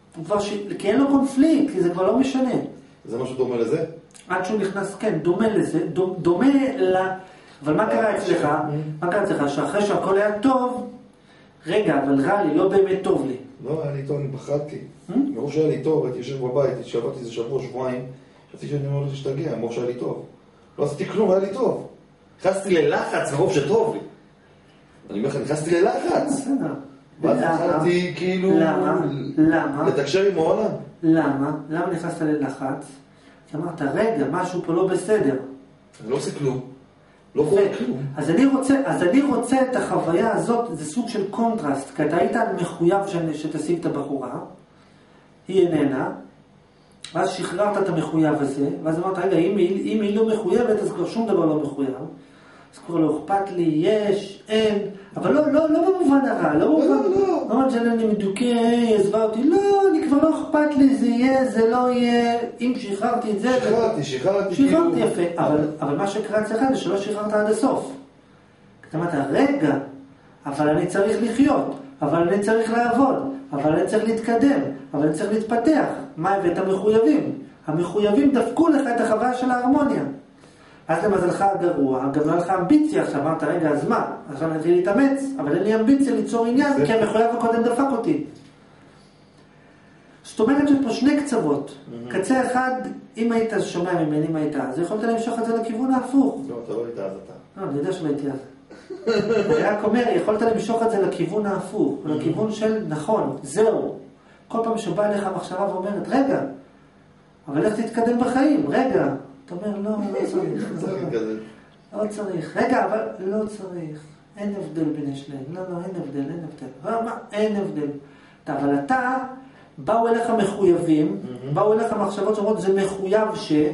כי אין לו קונפליקט, כי זה כבר לא משנה. זה משהו דומה לזה? עד שהוא נכנס, כן, דומה לזה, דומה אבל מה קרה אצלך? מה קרה אצלך? שאחרי שהכל היה טוב, רגע, אבל רע לי, לא באמת טוב לי. לא, היה לי טוב, אני פחדתי. מרוב שהיה לי טוב, הייתי יושב בבית, שבאתי איזה שבוע, שבועיים, חשבתי שאני אומר להשתגע, מרוב שהיה לי טוב. לא עשיתי כלום, היה לי טוב. נכנסתי ללחץ מרוב שטוב לי. אני אומר לך, נכנסתי ללחץ. ואז התחלתי כאילו... למה? לתקשר עם העולם. למה? למה נכנסת ללחץ? כי אמרת, רגע, משהו פה לא בסדר. אני לא עושה כלום. לא קורה כלום. אז אני רוצה את החוויה הזאת, זה סוג של קונטרסט, כי אתה היית מחויב שתשיג את הבחורה, היא איננה, ואז שחררת את המחויב הזה, ואז אמרת, רגע, אם היא לא מחויבת, אז כבר שום דבר לא מחויב. אז כבר לא אכפת לי, יש, אין, אבל לא במובן הרע, לא במובן שאני מדוכא, עזבה אותי, לא, אני כבר לא אכפת לי, זה יהיה, זה לא יהיה, אם שחררתי את זה... שחררתי יפה, אבל מה שקרה אצלך זה שלא שחררת עד הסוף. אתה אמרת, רגע, אבל אני צריך לחיות, אבל אני צריך לעבוד, אבל אני צריך להתקדם, אבל אני צריך להתפתח. מה הבאת המחויבים? המחויבים דפקו לך את החוויה של ההרמוניה. אז למזלך הגרוע, גם לא לך אמביציה, עכשיו אמרת, רגע, אז מה? עכשיו אני צריך להתאמץ, אבל אין לי אמביציה ליצור עניין, כי המחויב הקודם דפק אותי. זאת אומרת שפה שני קצוות. קצה אחד, אם היית שומע ממני מה הייתה, אז יכולת למשוך את זה לכיוון ההפוך. לא, אתה לא היית אז אתה. לא, אני יודע שלא הייתי אז. אני רק אומר, יכולת למשוך את זה לכיוון ההפוך, לכיוון של נכון, זהו. כל פעם שבא אליך מחשבה ואומרת, רגע, אבל איך תתקדם בחיים? רגע. אתה אומר, לא צריך. לא צריך. רגע, אבל לא צריך. אין הבדל בין השניים. לא, אין הבדל. מה? אין הבדל. אבל אתה, באו אליך מחויבים, באו אליך מחשבות שאומרות, זה מחויב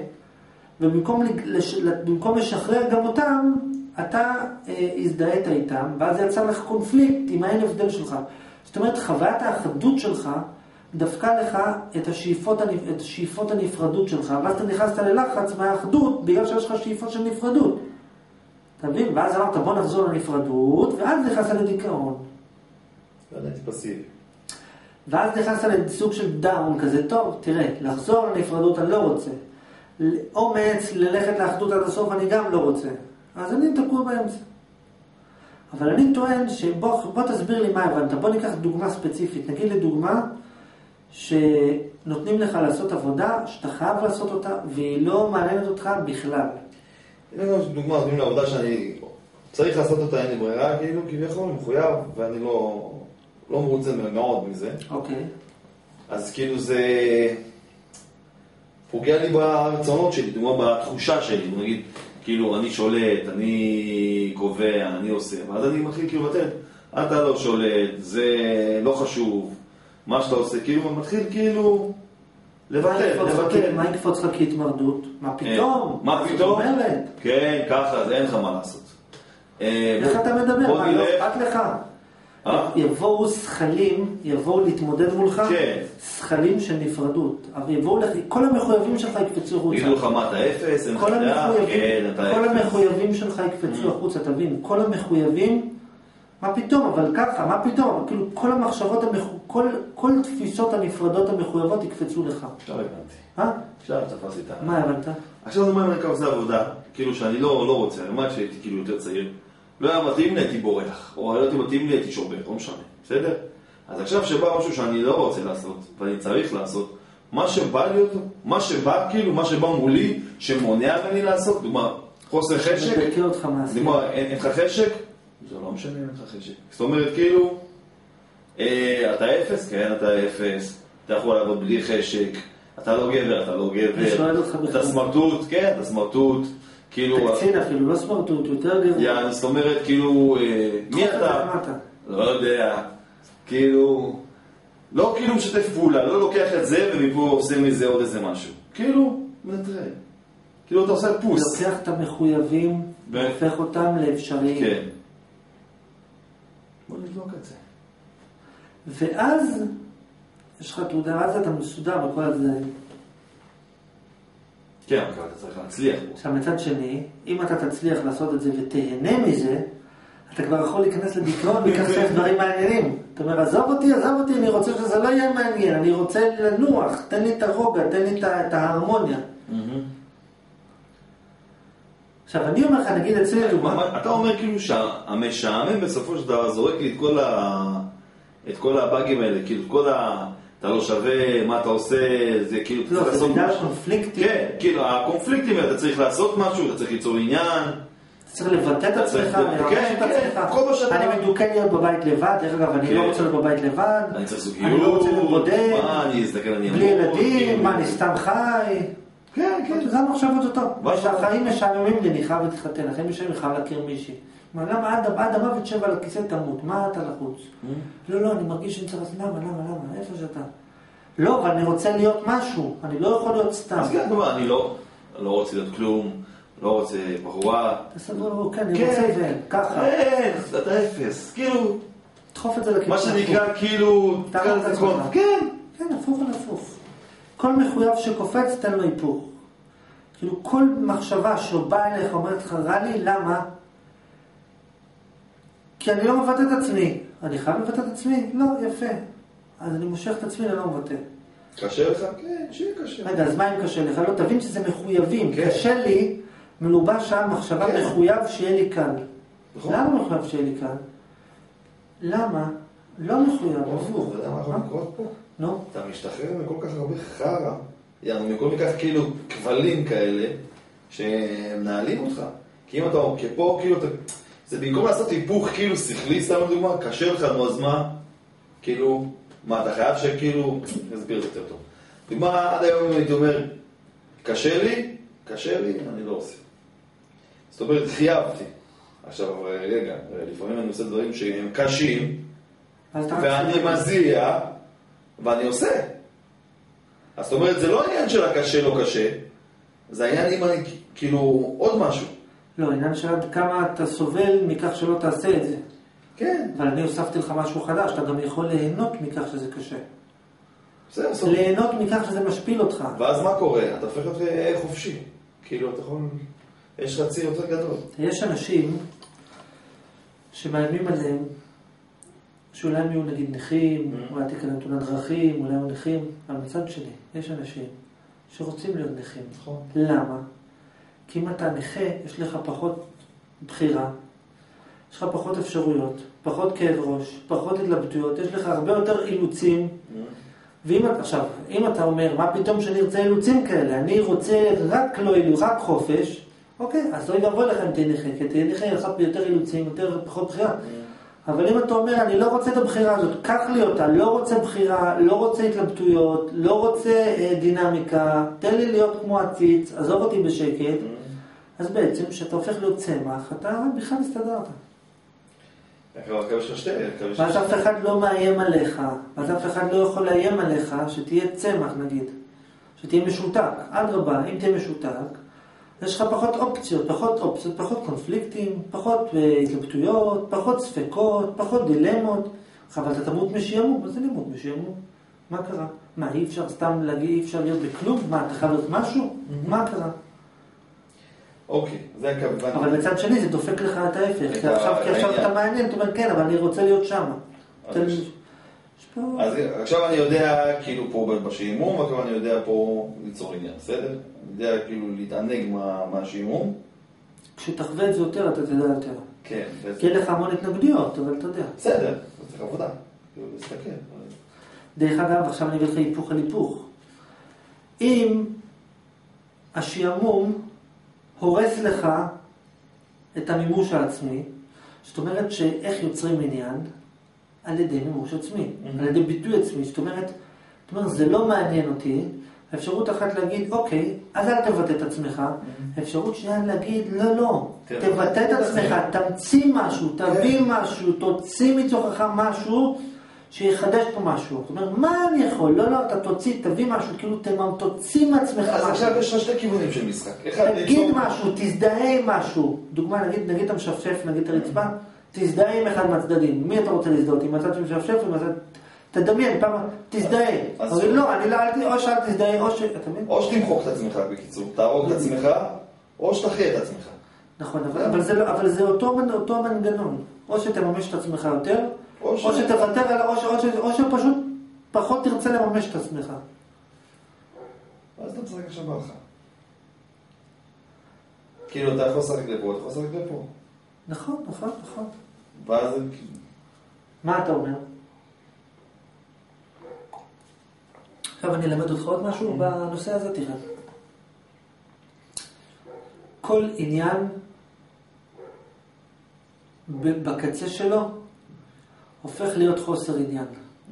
ובמקום לשחרר גם אותם, אתה הזדהית איתם, ואז יצא לך קונפליקט עם האין הבדל שלך. זאת אומרת, חוויית האחדות שלך, דווקא לך את השאיפות הנפרדות שלך, ואז אתה נכנסת ללחץ מהאחדות, בגלל שיש לך שאיפות של נפרדות. אתה מבין? ואז אמרת, בוא נחזור לנפרדות, ואז נכנסת לדיכאון. לא הייתי פסיבי. ואז נכנסת לסוג של דאון כזה, טוב, תראה, לחזור לנפרדות אני לא רוצה. אומץ, ללכת לאחדות עד הסוף אני גם לא רוצה. אז אני תקוע באמצע. אבל אני טוען שבוא תסביר לי מה הבנת. בוא ניקח דוגמה ספציפית. נגיד לדוגמה, שנותנים לך לעשות עבודה, שאתה חייב לעשות אותה, והיא לא מעניינת אותך בכלל. הנה גם דוגמה, נותנים לעבודה שאני צריך לעשות אותה, אין לי ברירה, כאילו, כביכול, מחויב, ואני לא מרוצה מאוד מזה. אוקיי. אז כאילו זה פוגע לי ברצונות שלי, דוגמה בתחושה שלי, נגיד, כאילו, אני שולט, אני קובע, אני עושה, ואז אני מתחיל כאילו לתת, אתה לא שולט, זה לא חשוב, מה שאתה עושה, כאילו, מתחיל כאילו לבטל. מה יקפוץ לך כהתמרדות? מה פתאום? מה פתאום? כן, ככה, זה אין לך מה לעשות. איך אתה מדבר? מה, לא אכפת לך? יבואו שכלים, יבואו להתמודד מולך, שכלים של נפרדות. אבל יבואו לך, כל המחויבים שלך יקפצו החוצה. יגידו לך מה, אתה אפס? כל המחויבים שלך יקפצו החוצה, תבין. כל המחויבים, מה פתאום? אבל ככה, מה פתאום? כאילו, כל המחשבות, כל תפיסות הנפרדות המחויבות יקפצו לך. עכשיו הבנתי. עכשיו תפס איתה. מה הבנת? עכשיו זאת אומרת, אני עושה עבודה, כאילו שאני לא רוצה, אני אומר שהייתי כאילו יותר צעיר. לא היה מתאים לי, הייתי בורח, או לא מתאים לי, הייתי שובר, לא משנה, בסדר? אז עכשיו שבא משהו שאני לא רוצה לעשות, ואני צריך לעשות, מה שבא לי אותו, מה שבא כאילו, מה שבא מולי, שמונע ממני לעשות, דוגמה, חוסר חשק, דוגמה, אין לך חשק? זה לא משנה, אין לך חשק. זאת אומרת, כאילו, אתה אפס? כן, אתה אפס, אתה יכול לעבוד בלי חשק, אתה לא גבר, אתה לא גבר, אתה סמרטוט, כן, אתה סמרטוט, כאילו... תקצין אפילו, לא סמרטוט, יותר גבר. זאת אומרת, כאילו, מי אתה? לא יודע, כאילו, לא כאילו משתף פעולה, לא לוקח את זה ומפה עושה מזה עוד איזה משהו. כאילו, מנטרל. כאילו, אתה עושה פוס. לוקח את המחויבים, והופך אותם לאפשריים. כן. בוא נבדוק את זה. ואז, יש לך תעודה, אז אתה מסודר בכל זה. כן, אבל אתה צריך להצליח. עכשיו, מצד שני, אם אתה תצליח לעשות את זה ותהנה מזה, אתה כבר יכול להיכנס לדיכאון וכסף דברים מעניינים. אתה אומר, עזוב אותי, אני רוצה שזה לא יהיה מעניין, אני רוצה לנוח, תן לי את הרוגע, תן לי את ההרמוניה. עכשיו, אני אומר לך, נגיד אצלי לדוגמה... אתה אומר כאילו שהמשעמם בסופו של דבר זורק לי את כל הבאגים האלה, כאילו את כל אתה לא שווה, מה אתה עושה, זה כאילו... לא, זה בגלל קונפליקטים. כן, כאילו, הקונפליקטים האלה, אתה צריך לעשות משהו, אתה צריך ליצור עניין. אתה צריך לבטא את עצמך, אני מדוכא להיות בבית לבד, דרך אגב, אני לא רוצה להיות בבית לבד. אני צריך זוגיות. אני לא רוצה להיות בודד. מה, אני אזדקן, אני אמור. בלי ילדים, מה, אני סתם חי. כן, כן. זה המחשבות אותו. החיים משעממים לי, אני חייב להתחתן, החיים משעממים, חייב להכיר מישהי. למה עד המוות שב על הכיסא תמות? מה אתה לחוץ? לא, אני מרגיש שאני צריך לעשות, למה? איפה שאתה? לא, אבל אני רוצה להיות משהו, אני לא יכול להיות סתם. אז כן, כלומר, אני לא רוצה להיות כלום, לא רוצה בחורה. תסבור, כן, אני רוצה זה, ככה. אתה אפס, כאילו... תדחוף את זה לכיוון. מה שנקרא, כאילו... כן, הפוך על הפוך. כל מחויב שקופץ, תן לו היפוך. כאילו, כל מחשבה שבאה אליך, אומרת לך, רע לי, למה? כי אני לא מבטא את עצמי. אני חייב לבטא את עצמי? לא, יפה. אז אני מושך את עצמי, אני לא מבטא. קשה לך? כן, שיהיה קשה. רגע, אז מה אם קשה לך? לא, תבין שזה מחויבים. קשה לי, מלובש על מחשבה מחויב שיהיה לי קל. למה מחויב שיהיה לי קל? למה? לא מחויב. הפוך, אתה יודע מה יכול לקרות פה? נו? אתה משתחרר מכל כך הרבה חרא, מכל כך כאילו כבלים כאלה, שמנהלים אותך. כי אם אתה, כפה, כאילו, זה במקום לעשות היפוך כאילו שכלי, סתם לדוגמה, קשה לך, נו, אז מה? כאילו, מה, אתה חייב שכאילו, נסביר את זה יותר טוב. דוגמה, עד היום הייתי אומר, קשה לי, אני לא עושה. זאת אומרת, חייבתי. עכשיו, רגע, לפעמים אני עושה דברים שהם קשים, ואני מזיע, ואני עושה. אז זאת אומרת, זה לא עניין של הקשה לא קשה, זה העניין אם אני, כאילו, עוד משהו. לא, העניין של כמה אתה סובל מכך שלא תעשה את זה. כן. אבל אני הוספתי לך משהו חדש, אתה גם יכול ליהנות מכך שזה קשה. בסדר. ליהנות מכך שזה משפיל אותך. ואז מה קורה? אתה הופך להיות חופשי. כאילו, אתה יכול... יש לך ציר יותר גדול. יש אנשים שמאיימים עליהם, שאולי הם יהיו נגיד נכים, אולי תקדם תאונת דרכים, אולי הם נכים, אבל מצד שני, יש אנשים שרוצים להיות נכים. נכון. למה? כי אם אתה נכה, יש לך פחות בחירה, יש לך פחות אפשרויות, פחות כאב ראש, פחות התלבטויות, יש לך הרבה יותר אילוצים. עכשיו, אם אתה אומר, מה פתאום שאני רוצה אילוצים כאלה? אני רוצה רק חופש, אוקיי, אז לא יבוא לך אם תהיה נכה, כי תהיה נכה יחד ביותר אילוצים, פחות בחירה. אבל אם אתה אומר, אני לא רוצה את הבחירה הזאת, קח לי אותה, לא רוצה בחירה, לא רוצה התלבטויות, לא רוצה דינמיקה, תן לי להיות כמו עציץ, עזוב אותי בשקט, אז בעצם כשאתה הופך להיות צמח, אתה בכלל הסתדרת. ואז אף אחד לא מאיים עליך, ואז אף אחד לא יכול לאיים עליך שתהיה צמח נגיד, שתהיה משותק. עד רבה, אם תהיה משותק, יש לך פחות אופציות, פחות קונפליקטים, פחות התלבטויות, פחות ספקות, פחות דילמות. אבל אתה תמות משיימות, מה זה למות משיימות? מה קרה? מה, אי אפשר סתם להגיד, אי אפשר להיות בכלום? מה, אתה חייב להיות משהו? מה קרה? אוקיי, זה הכוון. אבל בצד שני זה דופק לך את ההפך, כי עכשיו אתה מעניין, אתה אומר כן, אבל אני רוצה להיות שם. אז עכשיו אני יודע כאילו פה בשעימום, וכבר אני יודע פה ליצור עניין, בסדר? אני יודע כאילו להתענג מהשעימום. כשתחווה את זה יותר, אתה תדע יותר. כן. כי אין לך המון התנגדויות, אבל אתה יודע. בסדר, זה צריך עבודה. כאילו להסתכל. דרך אגב, עכשיו אני אביא לך היפוך על היפוך. אם השעמום הורס לך את המימוש העצמי, זאת אומרת שאיך יוצרים עניין? על ידי מימוש עצמי, על ידי ביטוי עצמי. זאת אומרת, זה לא מעניין אותי. האפשרות אחת להגיד, אוקיי, אז אל תבטא את עצמך. האפשרות שנייה להגיד, לא, תבטא את עצמך, תמציא משהו, תביא משהו, תוציא מתוכך משהו שיחדש פה משהו. זאת אומרת, מה אני יכול? לא, אתה תביא משהו, כאילו תוציא מעצמך משהו. אז עכשיו יש שתי כיוונים של משחק. תגיד משהו, תזדהה עם משהו. דוגמה, נגיד אתה משפשף, נגיד את הרצפה, תזדהה עם אחד מהצדדים. מי אתה רוצה להזדהות? עם הצד שמשפשף, עם הצד... תדמיין, פעם, תזדהה. אבל לא, אני לא, או שאל תזדהה, או שתמחוק את עצמך בקיצור, תהרוג את עצמך, או שתחיה את עצמך. נכון, אבל זה אותו מנגנון. או שתממש את עצמך יותר, או שתוותר על, או שפשוט פחות תרצה לממש את עצמך. אז אתה משחק עכשיו בך. כאילו אתה יכול לשחק לפה, אתה יכול לשחק לפה. נכון. ואז... מה אתה אומר? עכשיו אני אלמד אותך עוד משהו בנושא הזה, תראה. כל עניין בקצה שלו הופך להיות חוסר עניין.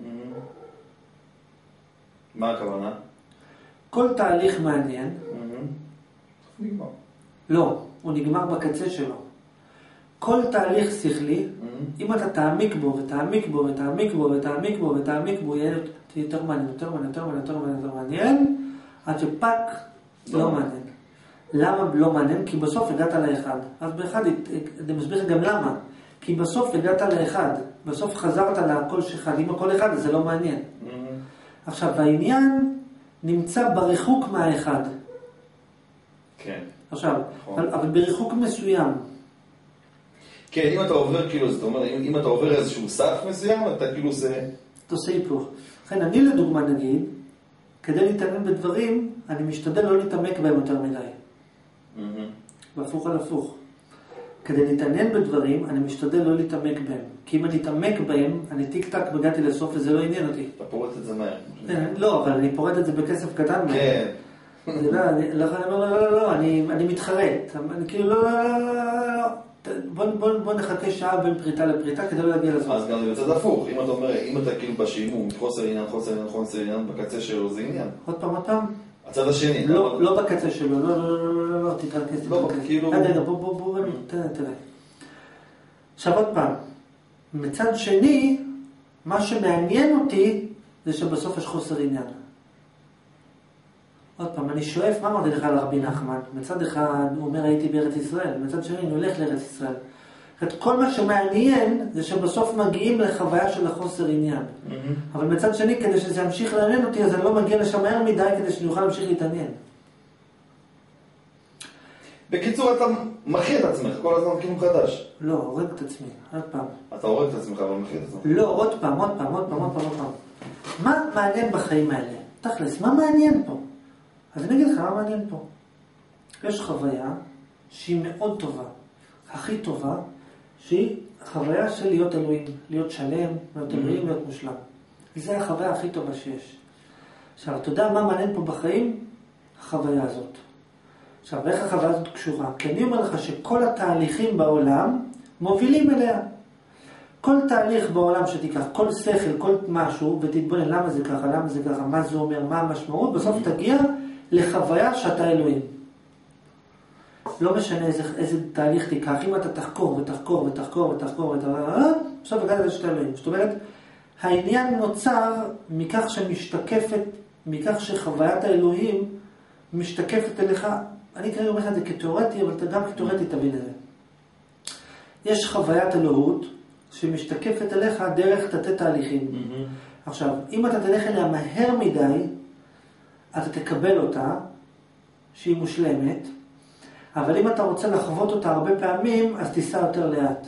מה הכוונה? כל תהליך מעניין, נגמר. לא, הוא נגמר בקצה שלו. כל תהליך שכלי, אם אתה תעמיק בו ותעמיק בו ותעמיק בו ותעמיק בו ותעמיק בו, יהיה יותר מעניין, יותר מעניין, עד שפק לא מעניין. למה לא מעניין? כי בסוף הגעת לאחד. אז באחד, אני מסביר גם למה. כי בסוף הגעת לאחד. בסוף חזרת לכל שאחד. אם הכל אחד, זה לא מעניין. עכשיו, העניין נמצא בריחוק מהאחד. כן. עכשיו, אבל בריחוק מסוים. כן, אם אתה עובר, כאילו, זאת אומרת, אם אתה עובר איזשהו סף מסוים, אתה כאילו זה... אתה עושה היפוך. לכן, אני לדוגמה נגיד, כדי להתעניין בדברים, אני משתדל לא להתעמק בהם יותר מדי. והפוך על הפוך. כדי להתעניין בדברים, אני משתדל לא להתעמק בהם. כי אם אני אתעמק בהם, אני טיק טק בגעתי לסוף וזה לא עניין אותי. אתה פורט את זה מהר. לא, אבל אני פורט את זה בכסף קטן. כן. לא, אני מתחרט. אני כאילו בוא נחכה שעה בין פריטה לפריטה כדי לא להגיע לסוף. אז גם זה בצד הפוך. אם אתה אומר, אם אתה כאילו בשימום, חוסר עניין, בקצה שלו זה עניין. עוד פעם. הצד השני. לא בקצה שלו, לא, תתרכז. לא, כאילו... בוא, תראה. עכשיו עוד פעם, מצד שני, מה שמעניין אותי, זה שבסוף יש חוסר עניין. עוד פעם, אני שואף, מה אמרתי לך על רבי נחמן? מצד אחד, הוא אומר, הייתי בארץ ישראל, מצד שני, אני הולך לארץ ישראל. כל מה שמעניין, זה שבסוף מגיעים לחוויה של החוסר עניין. אבל מצד שני, כדי שזה ימשיך לעניין אותי, אז אני לא מגיע לשם מהר מדי, כדי שאני אוכל להמשיך להתעניין. בקיצור, אתה מכיר את עצמך, כל הזמן כאילו חדש. לא, הורג את עצמי, עוד פעם. אתה הורג את עצמך, אבל מכיר את עצמך. לא, עוד פעם. מה מעניין בחיים האלה? תכלס, מה מעניין פה? אז אני אגיד לך, מה מעניין פה? יש חוויה שהיא מאוד טובה, הכי טובה, שהיא חוויה של להיות אלוהים, להיות שלם, להיות אלוהים, להיות מושלם. זו החוויה הכי טובה שיש. עכשיו, אתה יודע מה מעניין פה בחיים? החוויה הזאת. עכשיו, איך החוויה הזאת קשורה? כי אני אומר לך שכל התהליכים בעולם מובילים אליה. כל תהליך בעולם שתיקח, כל שכל, כל משהו, ותתבונן למה זה ככה, מה זה אומר, מה המשמעות, בסוף תגיע לחוויה שאתה אלוהים. לא משנה איזה תהליך תיקח, אם אתה תחקור, בסוף הגעת לזה שאתה אלוהים. זאת אומרת, העניין נוצר מכך שחוויית האלוהים משתקפת אליך. אני כרגע אומר לך את זה כתיאורטי, אבל אתה גם כתיאורטי תבין את זה. יש חוויית אלוהות שמשתקפת אליך דרך תתי תהליכים. עכשיו, אם אתה תלך אליה מהר מדי, אתה תקבל אותה, שהיא מושלמת, אבל אם אתה רוצה לחוות אותה הרבה פעמים, אז תיסע יותר לאט.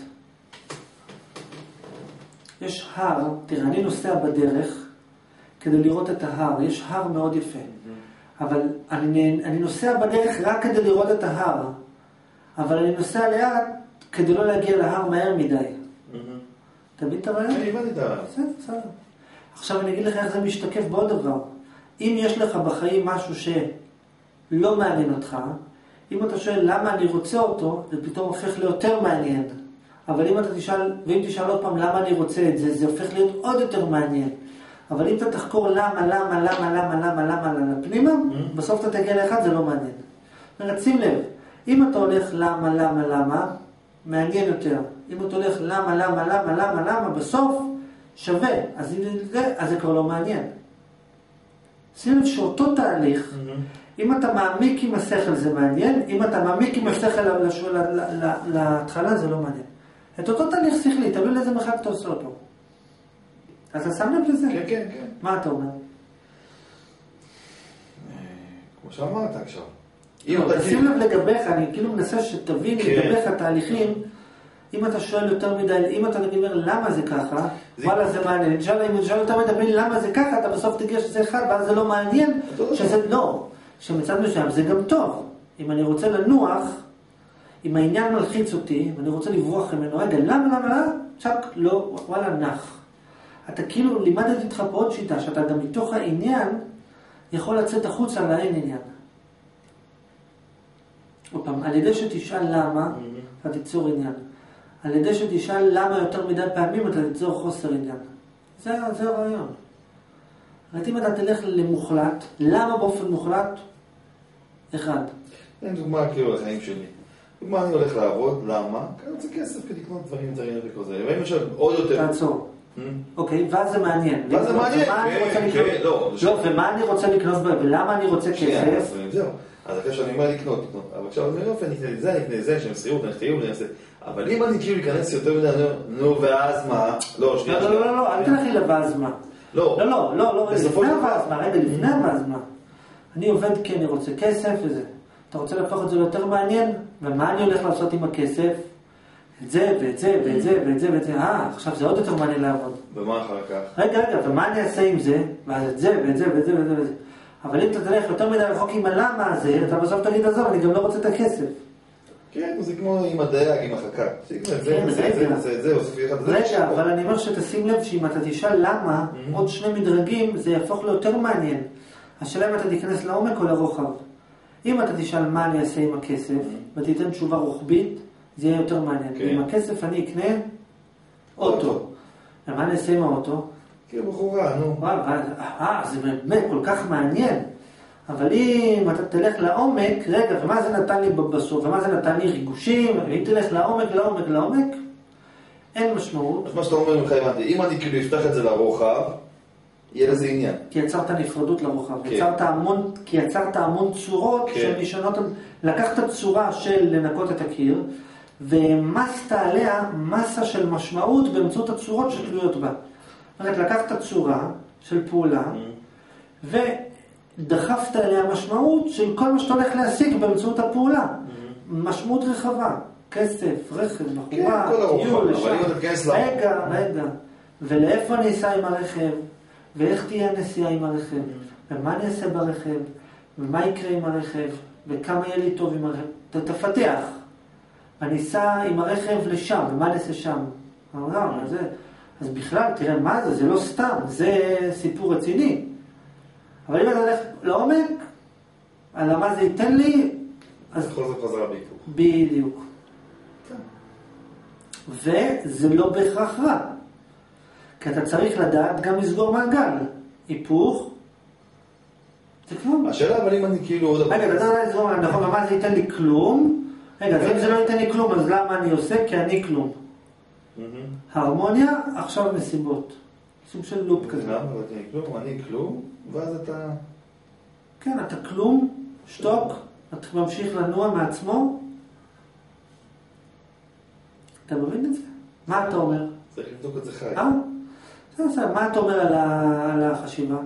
יש הר, תראה, אני נוסע בדרך כדי לראות את ההר, יש הר מאוד יפה. אבל אני נוסע בדרך רק כדי לראות את ההר, אבל אני נוסע לאט כדי לא להגיע להר מהר מדי. אתה מבין את הרעיון? אני הבנתי את הרעיון. בסדר. עכשיו אני אגיד לך איך זה משתקף בעוד דבר. אם יש לך בחיים משהו שלא מעניין אותך, אם אתה שואל למה אני רוצה אותו, זה פתאום הופך ליותר מעניין. אבל אם אתה תשאל עוד פעם למה אני רוצה את זה, זה הופך להיות עוד יותר מעניין. אבל אם אתה תחקור למה לפנימה, בסוף אתה תגיע לאחד, זה לא מעניין. שים לב, אם אתה הולך למה, מעניין יותר. אם אתה הולך למה, בסוף שווה. אז זה כבר לא מעניין. שים לב שאותו תהליך, אם אתה מעמיק עם השכל זה מעניין, אם אתה מעמיק עם השכל להתחלה זה לא מעניין. את אותו תהליך שכלי, תלוי לאיזה מרחק אתה עושה אותו. אז אתה שם לב לזה? כן. מה אתה אומר? כמו שאמרת עכשיו. שים לב לגביך, אני כאילו מנסה שתבין לגביך תהליכים, אם אתה שואל יותר מדי, אם אתה נגיד אומר למה זה ככה, וואלה זה מעניין, אם אתה שואל יותר מדי למה זה ככה, אתה בסוף תגיע שזה אחד, ואז זה לא מעניין, שזה לא, שמצד מסוים זה גם טוב. אם אני רוצה לנוח, אם העניין מלחיץ אותי, ואני רוצה לברוח ממנו, רגע, למה, צ'ק, לא, וואלה, נח. אתה כאילו לימדת איתך פה עוד שיטה, שאתה גם מתוך העניין יכול לצאת החוצה לאין עניין. עוד פעם, על ידי שתשאל למה, אתה תיצור עניין. על ידי שתשאל למה יותר מדי פעמים, אתה תיצור חוסר עניין. זה הרעיון. ראיתי אם אתה תלך למוחלט, למה באופן מוחלט? אחד. אין דוגמה כאילו לחיים שלי. דוגמה, אני הולך לעבוד, למה? כי אני רוצה כסף כדי לקנות דברים וכל זה. ואם יש עוד יותר... תעצור. אוקיי, ואז זה מעניין. ואז זה מעניין, כן, לא, ומה אני רוצה לקנות בו, ולמה אני רוצה כסף? זהו. אז אחרי שאני אומר לקנות. אבל עכשיו אני אומר, אני אקנה את זה, שאני שכירות, אני אעשה. אבל אם אני כאילו אכנס יותר מדי, נו, ואז מה? לא, שנייה. לא, אל תלכי לואז מה. לא, לפני ואז מה. אני עובד כי אני רוצה כסף וזה. אתה רוצה להפוך את זה ליותר מעניין? ומה אני הולך לעשות עם הכסף? את זה ואת זה ואת זה ואת זה ואת זה. עכשיו זה עוד יותר מעניין לעבוד. ומה אחר כך? רגע, ומה אני אעשה עם זה? ואז את זה ואת זה ואת זה ואת זה ואת זה. אבל אם אתה תלך יותר מדי רחוק עם הלמה הזה, אתה בסוף תגיד עזוב, אני גם לא רוצה את הכסף. כן, זה כמו עם הדייג, עם החכה. רגע, אבל אני אומר שתשים לב שאם אתה תשאל למה, עוד שני מדרגים, זה יהפוך ליותר מעניין. השאלה אם אתה תיכנס לעומק או לרוחב. אם אתה תשאל מה אני אעשה עם הכסף, ותיתן תשובה רוחבית, זה יהיה יותר מעניין. עם הכסף אני אקנה אוטו. ומה אני אעשה עם האוטו? כאילו בחורה, נו. זה באמת כל כך מעניין. אבל אם אתה תלך לעומק, רגע, ומה זה נתן לי בסוף? ומה זה נתן לי ריגושים? ואם תלך לעומק, אין משמעות. אז מה שאתה אומר ממך הבנתי, אם אני כאילו אפתח את זה לרוחב, יהיה לזה עניין. כי יצרת נפרדות לרוחב. כי יצרת המון צורות שהן נשענות, לקחת צורה של לנקות את הקיר, ומסת עליה מסה של משמעות באמצעות הצורות שתלויות בה. זאת אומרת, לקחת צורה של פעולה, ודחפת עליה משמעות של כל מה שאתה הולך להשיג באמצעות הפעולה. משמעות רחבה. כסף, רכב, בחורה, טיול, לשם. רגע. ולאיפה אני אסע עם הרכב? ואיך תהיה הנסיעה עם הרכב? ומה אני אעשה ברכב? ומה יקרה עם הרכב? וכמה יהיה לי טוב עם הרכב? תפתח. אני אסע עם הרכב לשם, ומה אני אעשה שם? אז בכלל, תראה מה זה, זה לא סתם, זה סיפור רציני. אבל אם אתה הולך לעומק, על מה זה ייתן לי, אז... חזרה בהיפוך. בדיוק. וזה לא בהכרח רע. כי אתה צריך לדעת גם לסגור מעגל. היפוך, זה כלום. השאלה, אבל אם אני כאילו... רגע, אתה יודע לסגור מעגל, נכון, ומה זה ייתן לי כלום? רגע, אז אם זה לא ייתן לי כלום, אז למה אני עושה? כי אני כלום. הרמוניה, עכשיו מסיבות. סוג של לופ כזה. למה? אני כלום, ואז אתה... כן, אתה כלום, שתוק, אתה ממשיך לנוע מעצמו. אתה מבין את זה? מה אתה אומר? צריך לבדוק את זה חי. מה אתה אומר על החשיבה?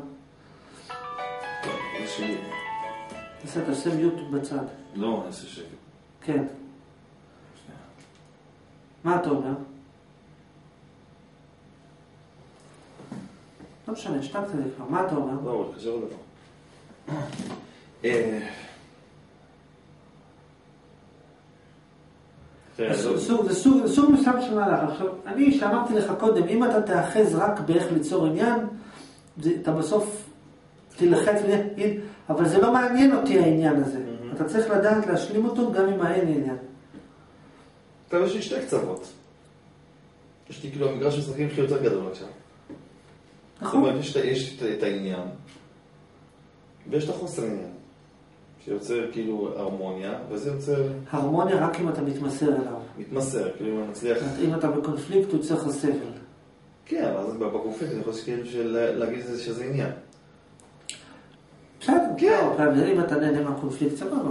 זה שלי. תעשה מיוט בצד. לא, נעשה שקט. כן. מה אתה אומר? לא משנה, שתקת את זה כבר. מה אתה אומר? לא, אבל קשר לדבר. זה סוג מסוים של מהלך. עכשיו, אני שאמרתי לך קודם, אם אתה תאחז רק באיך ליצור עניין, אתה בסוף תלחץ ותגיד, אבל זה לא מעניין אותי העניין הזה. אתה צריך לדעת להשלים אותו גם אם אין עניין. טוב, יש לי שתי קצוות. יש לי כאילו המגרש משחקים הכי יותר גדול עכשיו. נכון. זאת אומרת, יש את העניין, ויש את החוסר עניין. שיוצר כאילו הרמוניה, וזה יוצר... הרמוניה רק אם אתה מתמסר אליו. מתמסר, כאילו אם אני מצליח... אם אתה בקונפליקט, הוא צריך סבל. כן, אז בקונפליקט אני חושב כאילו להגיד שזה עניין. בסדר, כן. אם אתה נהנה מהקונפליקט, סבבה.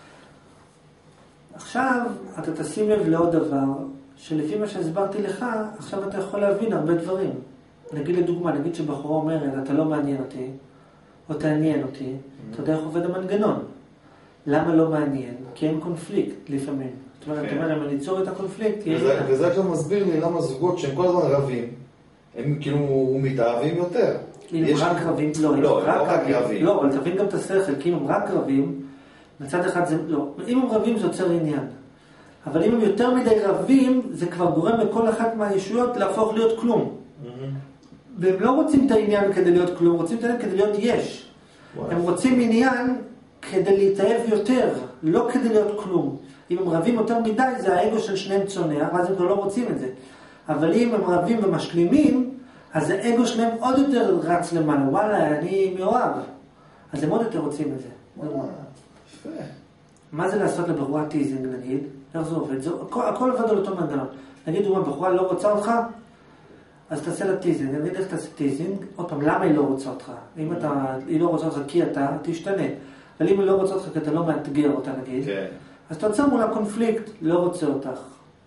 עכשיו, אתה תשים לב לעוד דבר, שלפי מה שהסברתי לך, עכשיו אתה יכול להבין הרבה דברים. נגיד לדוגמה, נגיד שבחורה אומרת, אתה לא מעניין אותי, או תעניין אותי, אתה יודע איך עובד המנגנון. למה לא מעניין? כי אין קונפליקט לפעמים. זאת אומרת, אם אני אצור את הקונפליקט... וזה עכשיו מסביר לי למה זוגות שהם כל הזמן רבים, הם כאילו מתאהבים יותר. אם הם רק רבים, לא, לא, אבל תבין גם את השכל, כי אם הם רק רבים, מצד אחד זה, לא, אם הם רבים זה יוצר עניין. אבל אם הם יותר מדי רבים, זה כבר גורם לכל אחת מהישויות להפוך להיות כלום. והם לא רוצים את העניין כדי להיות כלום, רוצים את העניין כדי להיות יש. הם רוצים עניין כדי להתאהב יותר, לא כדי להיות כלום. אם הם רבים יותר מדי, זה האגו של שניהם צונח, ואז הם כבר לא רוצים את זה. אבל אם הם רבים ומשלימים, אז האגו שלהם עוד יותר רץ למעלה. וואלה, אני מאוהב. אז הם עוד יותר רוצים את זה. מה זה לעשות לבחורה טיזינג, נגיד? איך זה עובד? הכל עובד על אותו מנגנון. נגיד, בחורה לא רוצה אותך, אז תעשה לה טיזינג. נגיד איך תעשה טיזינג? עוד פעם, למה היא לא רוצה אותך? אם היא לא רוצה אותך כי אתה, תשתנה. אבל אם היא לא רוצה אותך כי אתה לא מאתגר אותה, נגיד, אז אתה יוצר מולה קונפליקט, לא רוצה אותך.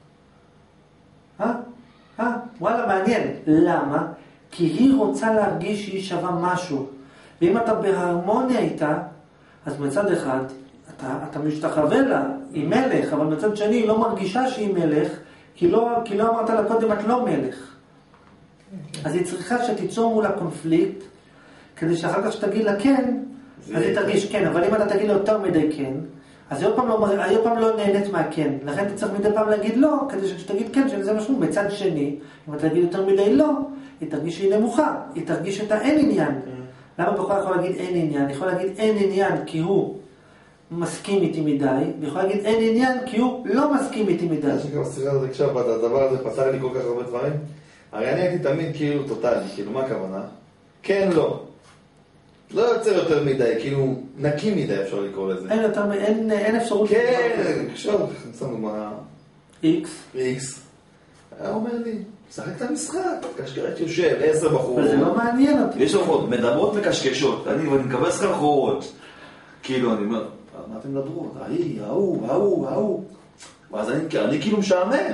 וואלה, מעניין. למה? כי היא רוצה להרגיש שהיא שווה משהו. ואם אתה בהרמוניה איתה, אז מצד אחד, אתה משתחווה לה, היא מלך, אבל מצד שני היא לא מרגישה שהיא מלך, כי לא אמרת לה קודם, את לא מלך. אז היא צריכה שתיצור מולה קונפליקט, כדי שאחר כך שתגיד לה כן, אז היא תרגיש כן, אבל אם אתה תגיד לה יותר מדי כן, אז היא עוד פעם לא נהנית מהכן. לכן אתה צריך מדי פעם להגיד לא, כדי שתגיד כן, שזה משהו. בצד שני, אם אתה תגיד יותר מדי לא, היא תרגיש שהיא נמוכה, היא תרגיש את האין עניין. למה בחורה יכול להגיד אין עניין? היא יכולה להגיד אין עניין כי הוא מסכים איתי מדי, והיא יכולה להגיד אין עניין כי הוא לא מסכים איתי מדי. אני שגם סליחה לזה עכשיו, הדבר הזה פתר לי כל כך הרבה דברים. הרי אני הייתי תמיד כאילו טוטלי, כאילו מה הכוונה? כן, לא. לא יוצר יותר מדי, כאילו נקי מדי אפשר לקרוא לזה. אין אפשרות... כן, עכשיו, נצאנו מה... X. היה אומר לי, משחק את המשחק, קשקשת יושב, 10 בחורות. אבל זה לא מעניין אותי. יש עוד, מדברות מקשקשות, אני מקבל סחרחורות. כאילו, אני אומר, מה אתם מדברות? ההוא. ואז אני כאילו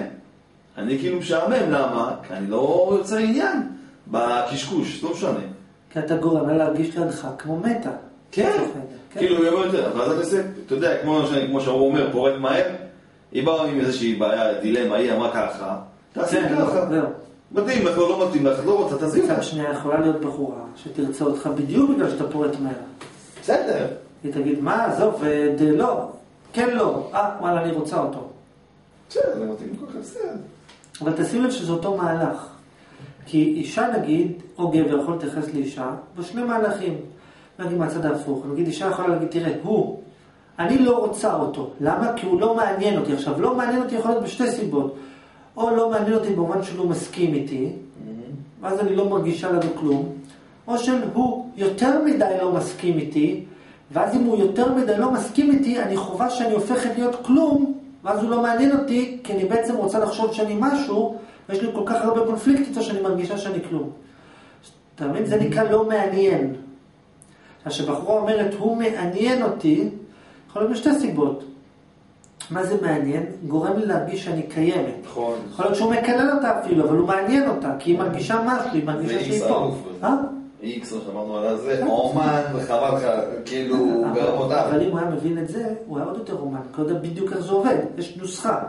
משעמם. למה? כי אני לא יוצר עניין בקשקוש, לא משנה. כי אתה גורם לה להרגיש לידך כמו מתה. כן, כאילו הוא יבוא יותר, ואז אתה עושה, אתה יודע, כמו שהוא אומר, פורט מהר, היא באה עם איזושהי בעיה, דילמה, היא אמרה ככה, תעשי ככה. מתאים לך, לא מתאים לך, לא רוצה, תעשי מצד שנייה יכולה להיות בחורה שתרצה אותך בדיוק בגלל שאתה פורט מהר. בסדר. היא תגיד, מה, עזוב, לא, כן לא, וואלה, אני רוצה אותו. בסדר, זה מתאים כל כך בסדר. אבל תשים לב שזה אותו מהלך. כי אישה נגיד, או גבר יכול להתייחס לאישה, בשני מהלכים. נגיד מהצד ההפוך. נגיד אישה יכולה להגיד, תראה, אני לא רוצה אותו. למה? כי הוא לא מעניין אותי. עכשיו, לא מעניין אותי יכול להיות בשתי סיבות. או לא מעניין אותי במובן שהוא מסכים איתי, ואז אני לא מרגישה לנו כלום. או שהוא יותר מדי לא מסכים איתי, ואז אם הוא יותר מדי לא מסכים איתי, אני חובה שאני הופכת להיות כלום, ואז הוא לא מעניין אותי, כי אני בעצם רוצה לחשוב שאני משהו, ויש לי כל כך הרבה קונפליקט איתו שאני מרגישה שאני כלום. אתה מבין? זה נקרא לא מעניין. כשבחורה אומרת, הוא מעניין אותי, יכול להיות בשתי סיבות. מה זה מעניין? גורם לי להרגיש שאני קיימת. נכון. יכול להיות שהוא מקלל אותה אפילו, אבל הוא מעניין אותה, כי היא מרגישה משהו, היא מרגישה שהיא פה. איקס, שאמרנו על זה, אומן, וחבל לך, כאילו, ברמותיו. אבל אם הוא היה מבין את זה, הוא היה עוד יותר אומן, כי הוא יודע בדיוק איך זה עובד, יש נוסחה.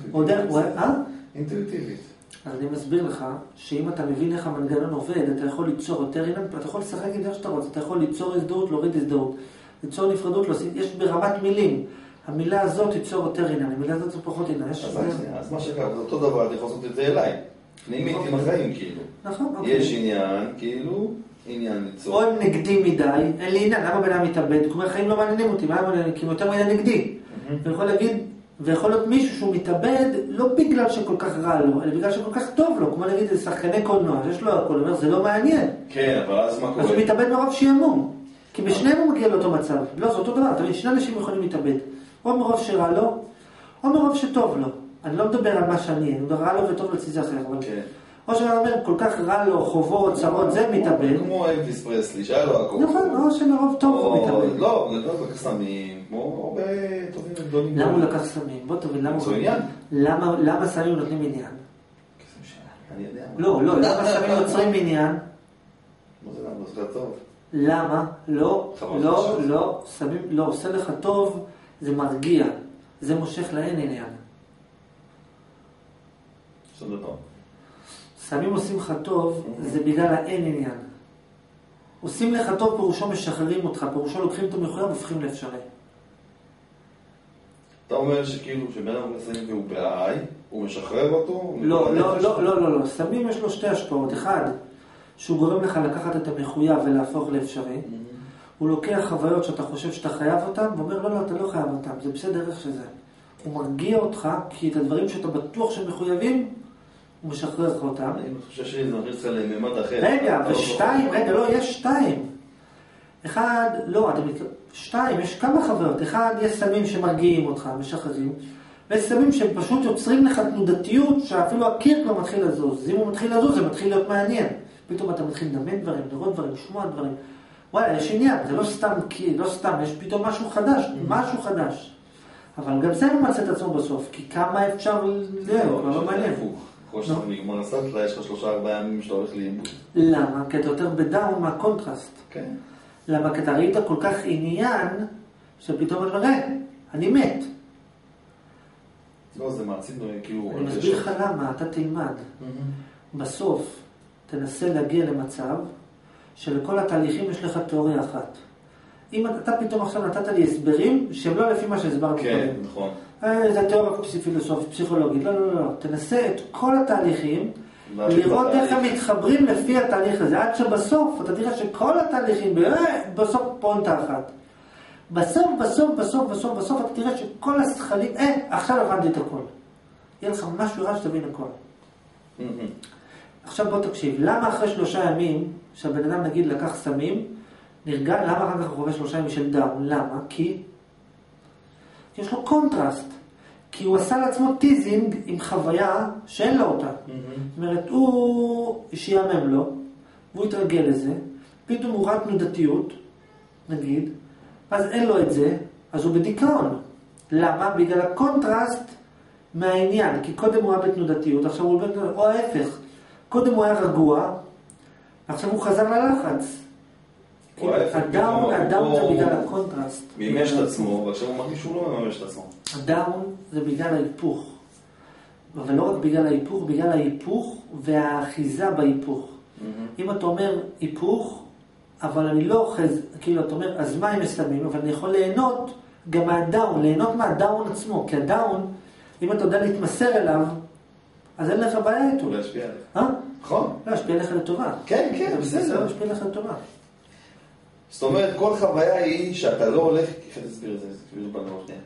אינטואיטיבית. אז אני מסביר לך, שאם אתה מבין איך המנגנון עובד, אתה יכול ליצור יותר עניין, אתה יכול לשחק עם איך שאתה רוצה, אתה יכול ליצור הזדהות, להוריד הזדהות, ליצור נפרדות, יש ברמת מילים. המילה הזאת תיצור יותר עניין, המילה הזאת זה פחות עניין. אז מה שקרה, זה אותו דבר, אתה יכול לעשות את זה אליי. פנימית עם החיים, כאילו. נכון, יש עניין, כאילו, עניין ליצור. או אם נגדי מדי, אין לי עניין, למה בן אדם מתאבד? כלומר, החיים לא מעניינים אותי, כי הם יותר מדי נגדי. ויכול להגיד, ויכול להיות מישהו שהוא מתאבד, לא בגלל שכל כך רע לו, אלא בגלל שכל כך טוב לו, כמו להגיד, זה שחקני קולנוע, יש לו הכל, אומר, זה לא מעניין. כן, אבל אז מה קורה? אז הוא מתאבד מרוב שימום. כי בשניהם הוא מגיע לאותו מצב. לא, זה אותו דבר, תמיד שני אנשים יכולים להתאבד. או מרוב שרע לו, או מרוב שטוב לו. אני לא מדבר על מה שאני, אני מדבר רע לו וטוב לציזה אחר. כן. או שאני אומר, כל כך רע לו, חובות, צרות, זה מתאבד. כמו אלוויס פרסלי, שהיה לו הכל. נכון, או שמרוב טוב הוא מתאבד. לא, הוא לקח סמים, כמו הרבה טובים וגדולים. למה הוא לקח סמים? בוא תבין, למה סמים נותנים עניין? אני יודע. לא, למה סמים יוצרים עניין? מה זה למה? זה טוב. למה? לא, סמים, לא, עושה לך טוב, זה מרגיע. זה מושך לאין עניין. שום דבר. סמים עושים לך טוב, זה בגלל האין עניין. עושים לך טוב, פירושו משחררים אותך, פירושו לוקחים את המחויב והופכים לאפשרי. אתה אומר שכאילו שבן אדם לסמים והוא בעי, הוא משחרר אותו? לא. סמים יש לו שתי השפעות. אחד, שהוא גורם לך לקחת את המחויב ולהפוך לאפשרי. הוא לוקח חוויות שאתה חושב שאתה חייב אותם, ואומר, לא, אתה לא חייב אותם, זה בסדר איך שזה. הוא מרגיע אותך, כי את הדברים שאתה בטוח שהם מחויבים, הוא משחרר לך אותם. אני חושב שזה מכניס לך לממד אחר. רגע, יש שתיים. אחד, לא, שתיים, יש כמה חוויות. אחד, יש סמים שמרגיעים אותך, משחררים, ויש סמים שהם פשוט יוצרים לך תנודתיות, שאפילו הקיר כבר מתחיל לזוז. אם הוא מתחיל לזוז, זה מתחיל להיות מעניין. פתאום אתה מתחיל לדמיין דברים, לראות דברים, לשמוע דברים. וואלה, יש עניין, זה לא סתם, יש פתאום משהו חדש. אבל גם זה ממצא את עצמו בסוף, כי כמה אפשר לא מעניין. כמו שאתה נגמר הסטלה, יש לך 3-4 ימים שאתה הולך לאיבוד. למה? כי אתה יותר בדאון מהקונטרסט. כן. למה? כי אתה ראית כל כך עניין, שפתאום אתה מראה, אני מת. לא, זה מעציב, כאילו... אני מסביר לך למה, אתה תלמד. בסוף, תנסה להגיע למצב, שלכל התהליכים יש לך תיאוריה אחת. אם אתה פתאום עכשיו נתת לי הסברים, שהם לא לפי מה שהסברנו. כן, נכון. זה תיאוריה פסיכולוגית. לא. תנסה את כל התהליכים, לראות איך הם מתחברים לפי התהליך הזה. עד שבסוף, אתה תראה שכל התהליכים, בסוף פונטה אחת. בסוף, אתה תראה שכל השכלים, עכשיו הבנתי את הכל. יהיה לך משהו רע שתבין הכל. עכשיו בוא תקשיב, למה אחרי 3 ימים, שהבן אדם נגיד לקח סמים, נרגע, למה אחר כך הוא חווה 3 ימים של דאון? למה? כי יש לו קונטרסט. כי הוא עשה לעצמו טיזינג עם חוויה שאין לו אותה. זאת אומרת, הוא שיאמם לו, והוא יתרגל לזה, פתאום הוא ראה תנודתיות, נגיד, אז אין לו את זה, אז הוא בדיכאון. למה? בגלל הקונטרסט מהעניין. כי קודם הוא היה בתנודתיות, עכשיו הוא בתנודתיות, או ההפך. קודם הוא היה רגוע, עכשיו הוא חזר ללחץ. הדאון זה בגלל הקונטרסט. מימש את עצמו, ועכשיו הוא מרגיש שהוא לא ממש את עצמו. הדאון זה בגלל ההיפוך. אבל לא רק בגלל ההיפוך, בגלל ההיפוך והאחיזה בהיפוך. אם אתה אומר היפוך, אבל אני לא אוחז, כאילו אתה אומר, אז מה הם מסתמים? אבל אני יכול ליהנות גם מהדאון, ליהנות מהדאון עצמו. כי הדאון, אם אתה יודע להתמסר אליו, אז אין לך בעיה איתו. הוא לא ישפיע עליך. נכון. לא, ישפיע עליך לטובה. כן, בסדר. ישפיע עליך לטובה. זאת אומרת, כל חוויה היא שאתה לא הולך, איך תסביר את זה? תסביר את זה בנוח שנייה.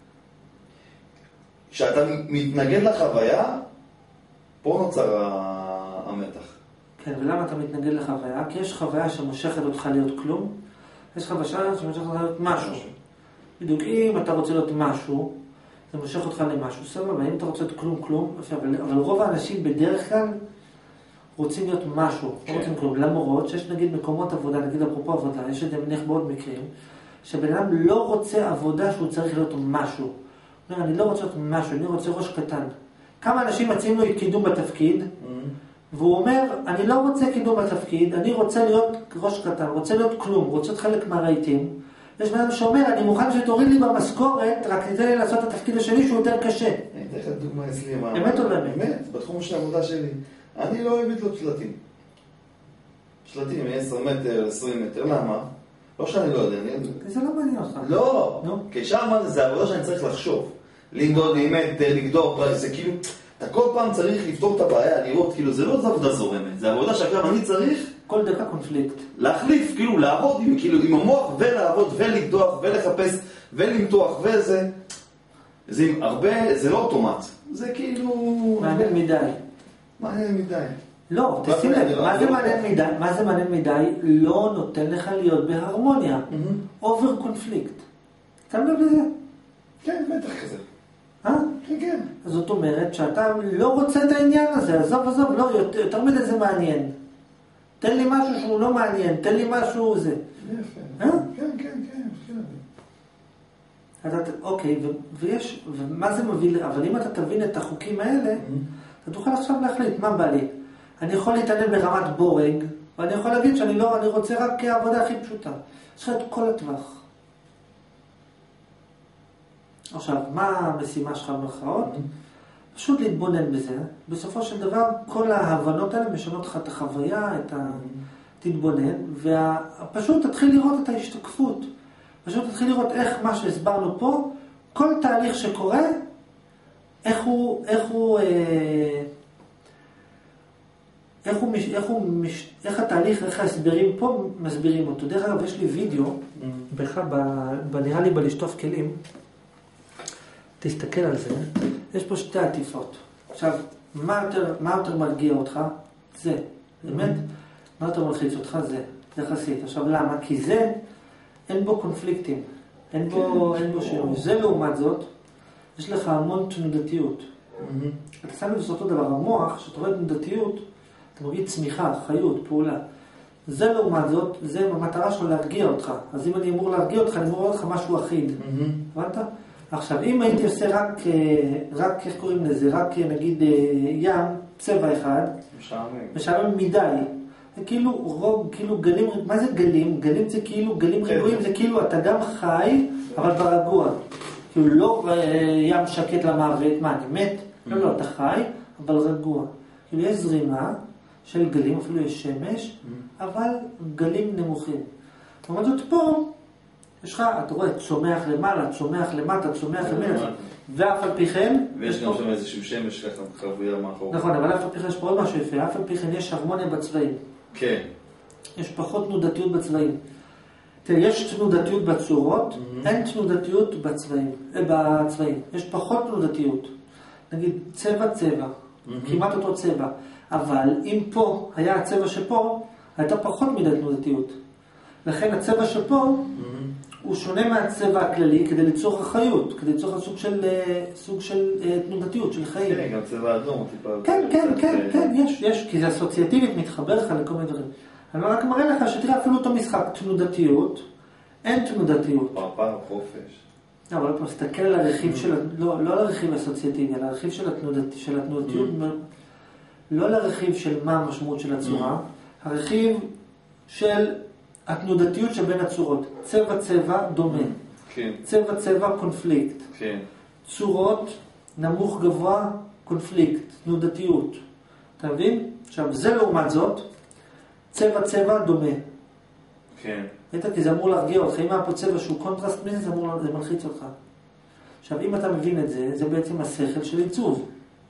כשאתה מתנגד לחוויה, פה נוצר המתח. כן, ולמה אתה מתנגד לחוויה? כי יש חוויה שמושכת אותך להיות כלום, יש חוויה שמושכת אותך להיות משהו. בדיוק, אם אתה רוצה להיות משהו, זה מושך אותך למשהו. סבבה, אם אתה רוצה להיות כלום, אבל רוב האנשים בדרך כלל רוצים להיות משהו, לא רוצים כלום. למרות שיש נגיד מקומות עבודה, נגיד אפרופו עבודה, יש את זה מניח בעוד מקרים, שבן אדם לא רוצה עבודה שהוא צריך להיות משהו. הוא אומר, אני לא רוצה להיות משהו, אני רוצה ראש קטן. כמה אנשים מציעים לו קידום בתפקיד, והוא אומר, אני לא רוצה קידום בתפקיד, אני רוצה להיות ראש קטן, רוצה להיות כלום, רוצה להיות חלק מהרהיטים. יש בן אדם שאומר, אני מוכן שתוריד לי במשכורת, רק ניתן לי לעשות את התפקיד השני שהוא יותר קשה. אני אתן לך דוגמה אצלי. אמת או לא אמת? אמת, בתחום של העבודה שלי. אני לא אוהב לתלות שלטים. שלטים, 10 מטר, 20 מטר, למה? לא שאני לא יודע, זה לא מעניין אותך. לא, כי שם זה עבודה שאני צריך לחשוב. למדוד, לגדור, זה כאילו, אתה כל פעם צריך לפתור את הבעיה, לראות, כאילו, זה לא עבודה זורמת, זה עבודה שעכשיו אני צריך כל דקה קונפליקט. להחליף, כאילו, לעבוד עם המוח ולעבוד ולקדוח ולחפש ולמתוח וזה. זה עם הרבה, זה לא אוטומט. זה כאילו... מעניין מדי. מעניין מדי. לא, תשים לב, מה זה מעניין מדי? לא נותן לך להיות בהרמוניה. אובר קונפליקט. אתה מבין בזה? כן, בטח כזה. כן. אז זאת אומרת שאתה לא רוצה את העניין הזה, עזוב, לא, יותר מדי זה מעניין. תן לי משהו שהוא לא מעניין, תן לי משהו זה. יפה. כן. אוקיי, ומה זה מביא, אבל אם אתה תבין את החוקים האלה, אתה תוכל עכשיו להחליט מה בא לי. אני יכול להתעניין ברמת בורג, ואני יכול להגיד שאני לא, אני רוצה רק העבודה הכי פשוטה. יש לך את כל הטווח. עכשיו, מה המשימה שלך במרכאות? פשוט להתבונן בזה. בסופו של דבר, כל ההבנות האלה משנות לך את החוויה, תתבונן, ופשוט תתחיל לראות את ההשתקפות. פשוט תתחיל לראות איך מה שהסברנו פה, כל תהליך שקורה, איך התהליך, איך ההסברים פה מסבירים אותו. דרך אגב, יש לי וידאו, נראה לי בלשטוף כלים, תסתכל על זה, יש פה שתי עטיפות. עכשיו, מה יותר מרגיע אותך? זה, באמת? מה יותר מלחיץ אותך? זה, יחסית. עכשיו, למה? כי זה, אין בו קונפליקטים, אין בו שינוי. זה לעומת זאת, יש לך המון תנודתיות. אתה שם לב, זה אותו דבר, המוח, שאתה רואה תנודתיות, אתה מרגיש צמיחה, חיות, פעולה. זה לעומת זאת, זה המטרה שלו להרגיע אותך. אז אם אני אמור להרגיע אותך, אני אמור לראות לך משהו אחיד. הבנת? עכשיו, אם הייתי עושה רק, איך קוראים לזה, רק נגיד ים, צבע אחד, משעמם מדי. זה כאילו גלים, מה זה גלים? גלים זה כאילו, גלים רגועים זה כאילו אתה גם חי, אבל ברגוע. כאילו לא ים שקט למוות, מה, אני מת? לא, אתה חי, אבל רגוע. כאילו יש זרימה של גלים, אפילו יש שמש, אבל גלים נמוכים. זאת אומרת, פה, יש לך, אתה רואה, צומח למעלה, צומח למטה, צומח למעלה, ואף על פי כן... ויש גם שם איזשהו שמש ככה, חבויה מאחור. נכון, אבל אף על פי כן יש פה עוד משהו יפה, אף על פי כן יש הרמוניה בצבעים. כן. יש פחות תנודתיות בצבעים. תראה, יש תנודתיות בצורות, אין תנודתיות בצבעים. יש פחות תנודתיות. נגיד, צבע, כמעט אותו צבע. אבל אם פה היה הצבע שפה, הייתה פחות מדי תנודתיות. לכן הצבע שפה הוא שונה מהצבע הכללי כדי ליצור חיות, כדי ליצור סוג של תנודתיות, של חיים. כן, גם צבע אדום. כן, יש, כי זה אסוציאטיבית, מתחבר לך לכל מיני דברים. אני רק מראה לך שתראה אפילו אותו משחק, תנודתיות, אין תנודתיות. פרפר, חופש. אבל אתה מסתכל על הרכיב של, לא על הרכיב האסוציאטיבי, על הרכיב של התנודתיות, לא על הרכיב של מה המשמעות של הצורה, הרכיב של התנודתיות שבין הצורות. צבע דומה. כן. צבע קונפליקט. כן. צורות נמוך גבוה קונפליקט, תנודתיות. אתה מבין? עכשיו זה לעומת זאת, צבע דומה. כן. כי זה אמור להרגיע אותך. אם היה פה צבע שהוא קונטרסט מזה, זה מלחיץ אותך. עכשיו אם אתה מבין את זה, זה בעצם השכל של עיצוב.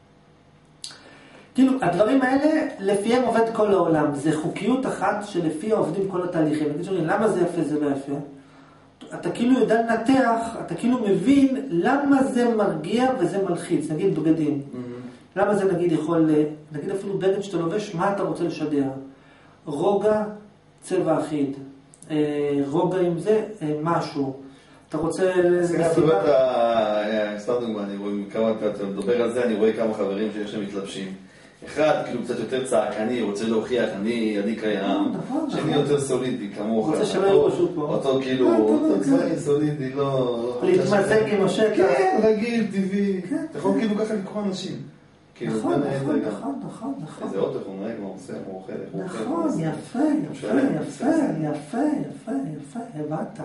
כאילו, הדברים האלה, לפיהם עובד כל העולם. זה חוקיות אחת שלפיה עובדים כל התהליכים. למה זה יפה, זה לא יפה? אתה כאילו יודע לנתח, אתה כאילו מבין למה זה מרגיע וזה מלחיץ. נגיד בגדים. למה זה נגיד יכול, נגיד אפילו בגד שאתה לובש, מה אתה רוצה לשדר? רוגע, צבע אחיד. רוגע עם זה, משהו. אתה רוצה... סתם דוגמה, אני רואה אתה מדבר על זה, אני רואה כמה חברים שיש להם מתלבשים. אחד, כאילו קצת יותר צעקני, רוצה להוכיח, אני קיים. שני יותר סולידי, כמוך. רוצה שלא ירושו פה. אותו כאילו, אותו צבאי סולידי, לא... להתמזג עם השטח. כן, רגיל, טבעי. אתה יכול כאילו ככה לקרוא אנשים. נכון. איזה אוטו, הוא נהג, מה הוא עושה, מה הוא אוכל, נכון, יפה, הבאת.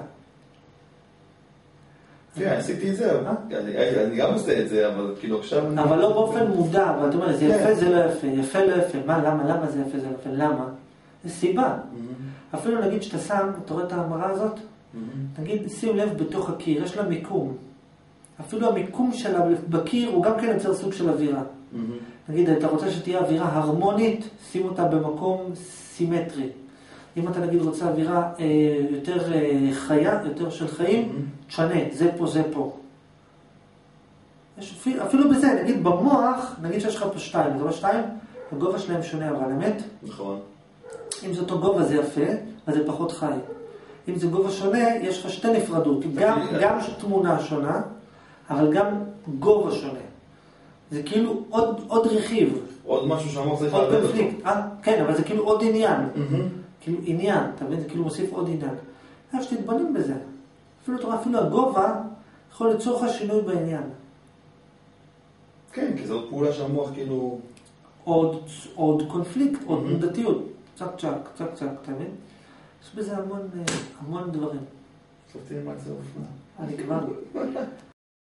כן, עשיתי את זה, אני גם עושה את זה, אבל כאילו עכשיו... אבל לא באופן מודע, אבל אתה אומר, זה יפה, זה לא יפה, יפה, לא יפה. מה, למה זה יפה, זה לא יפה? למה? זה סיבה. אפילו נגיד שאתה שם, אתה רואה את ההמרה הזאת? נגיד, שים לב בתוך הקיר, יש לה מיקום. אפילו המיקום שלה בקיר הוא גם כן יוצר סוג של אווירה. נגיד, אתה רוצה שתהיה אווירה הרמונית, שים אותה במקום סימטרי. אם אתה נגיד רוצה אווירה יותר חיה, יותר של חיים, תשנה, זה פה. אפילו בזה, נגיד במוח, נגיד שיש לך פה 2, אתה רואה 2? הגובה שלהם שונה, אבל אמת? נכון. אם זה אותו גובה זה יפה, אז זה פחות חי. אם זה גובה שונה, יש לך שתי נפרדות, גם תמונה שונה, אבל גם גובה שונה. זה כאילו עוד רכיב. עוד משהו שהמוח צריך להבד אותו. כן, אבל זה כאילו עוד עניין. כאילו עניין, אתה מבין? זה כאילו מוסיף עוד עניין. שתתבונים בזה. אפילו הגובה יכול ליצור לך שינוי בעניין. כן, כי זו עוד פעולה שהמוח כאילו... עוד קונפליקט, עוד תנודתיות. צ'ק, אתה מבין? יש בזה המון דברים. שופטים מה זה אופנה. אני כבר...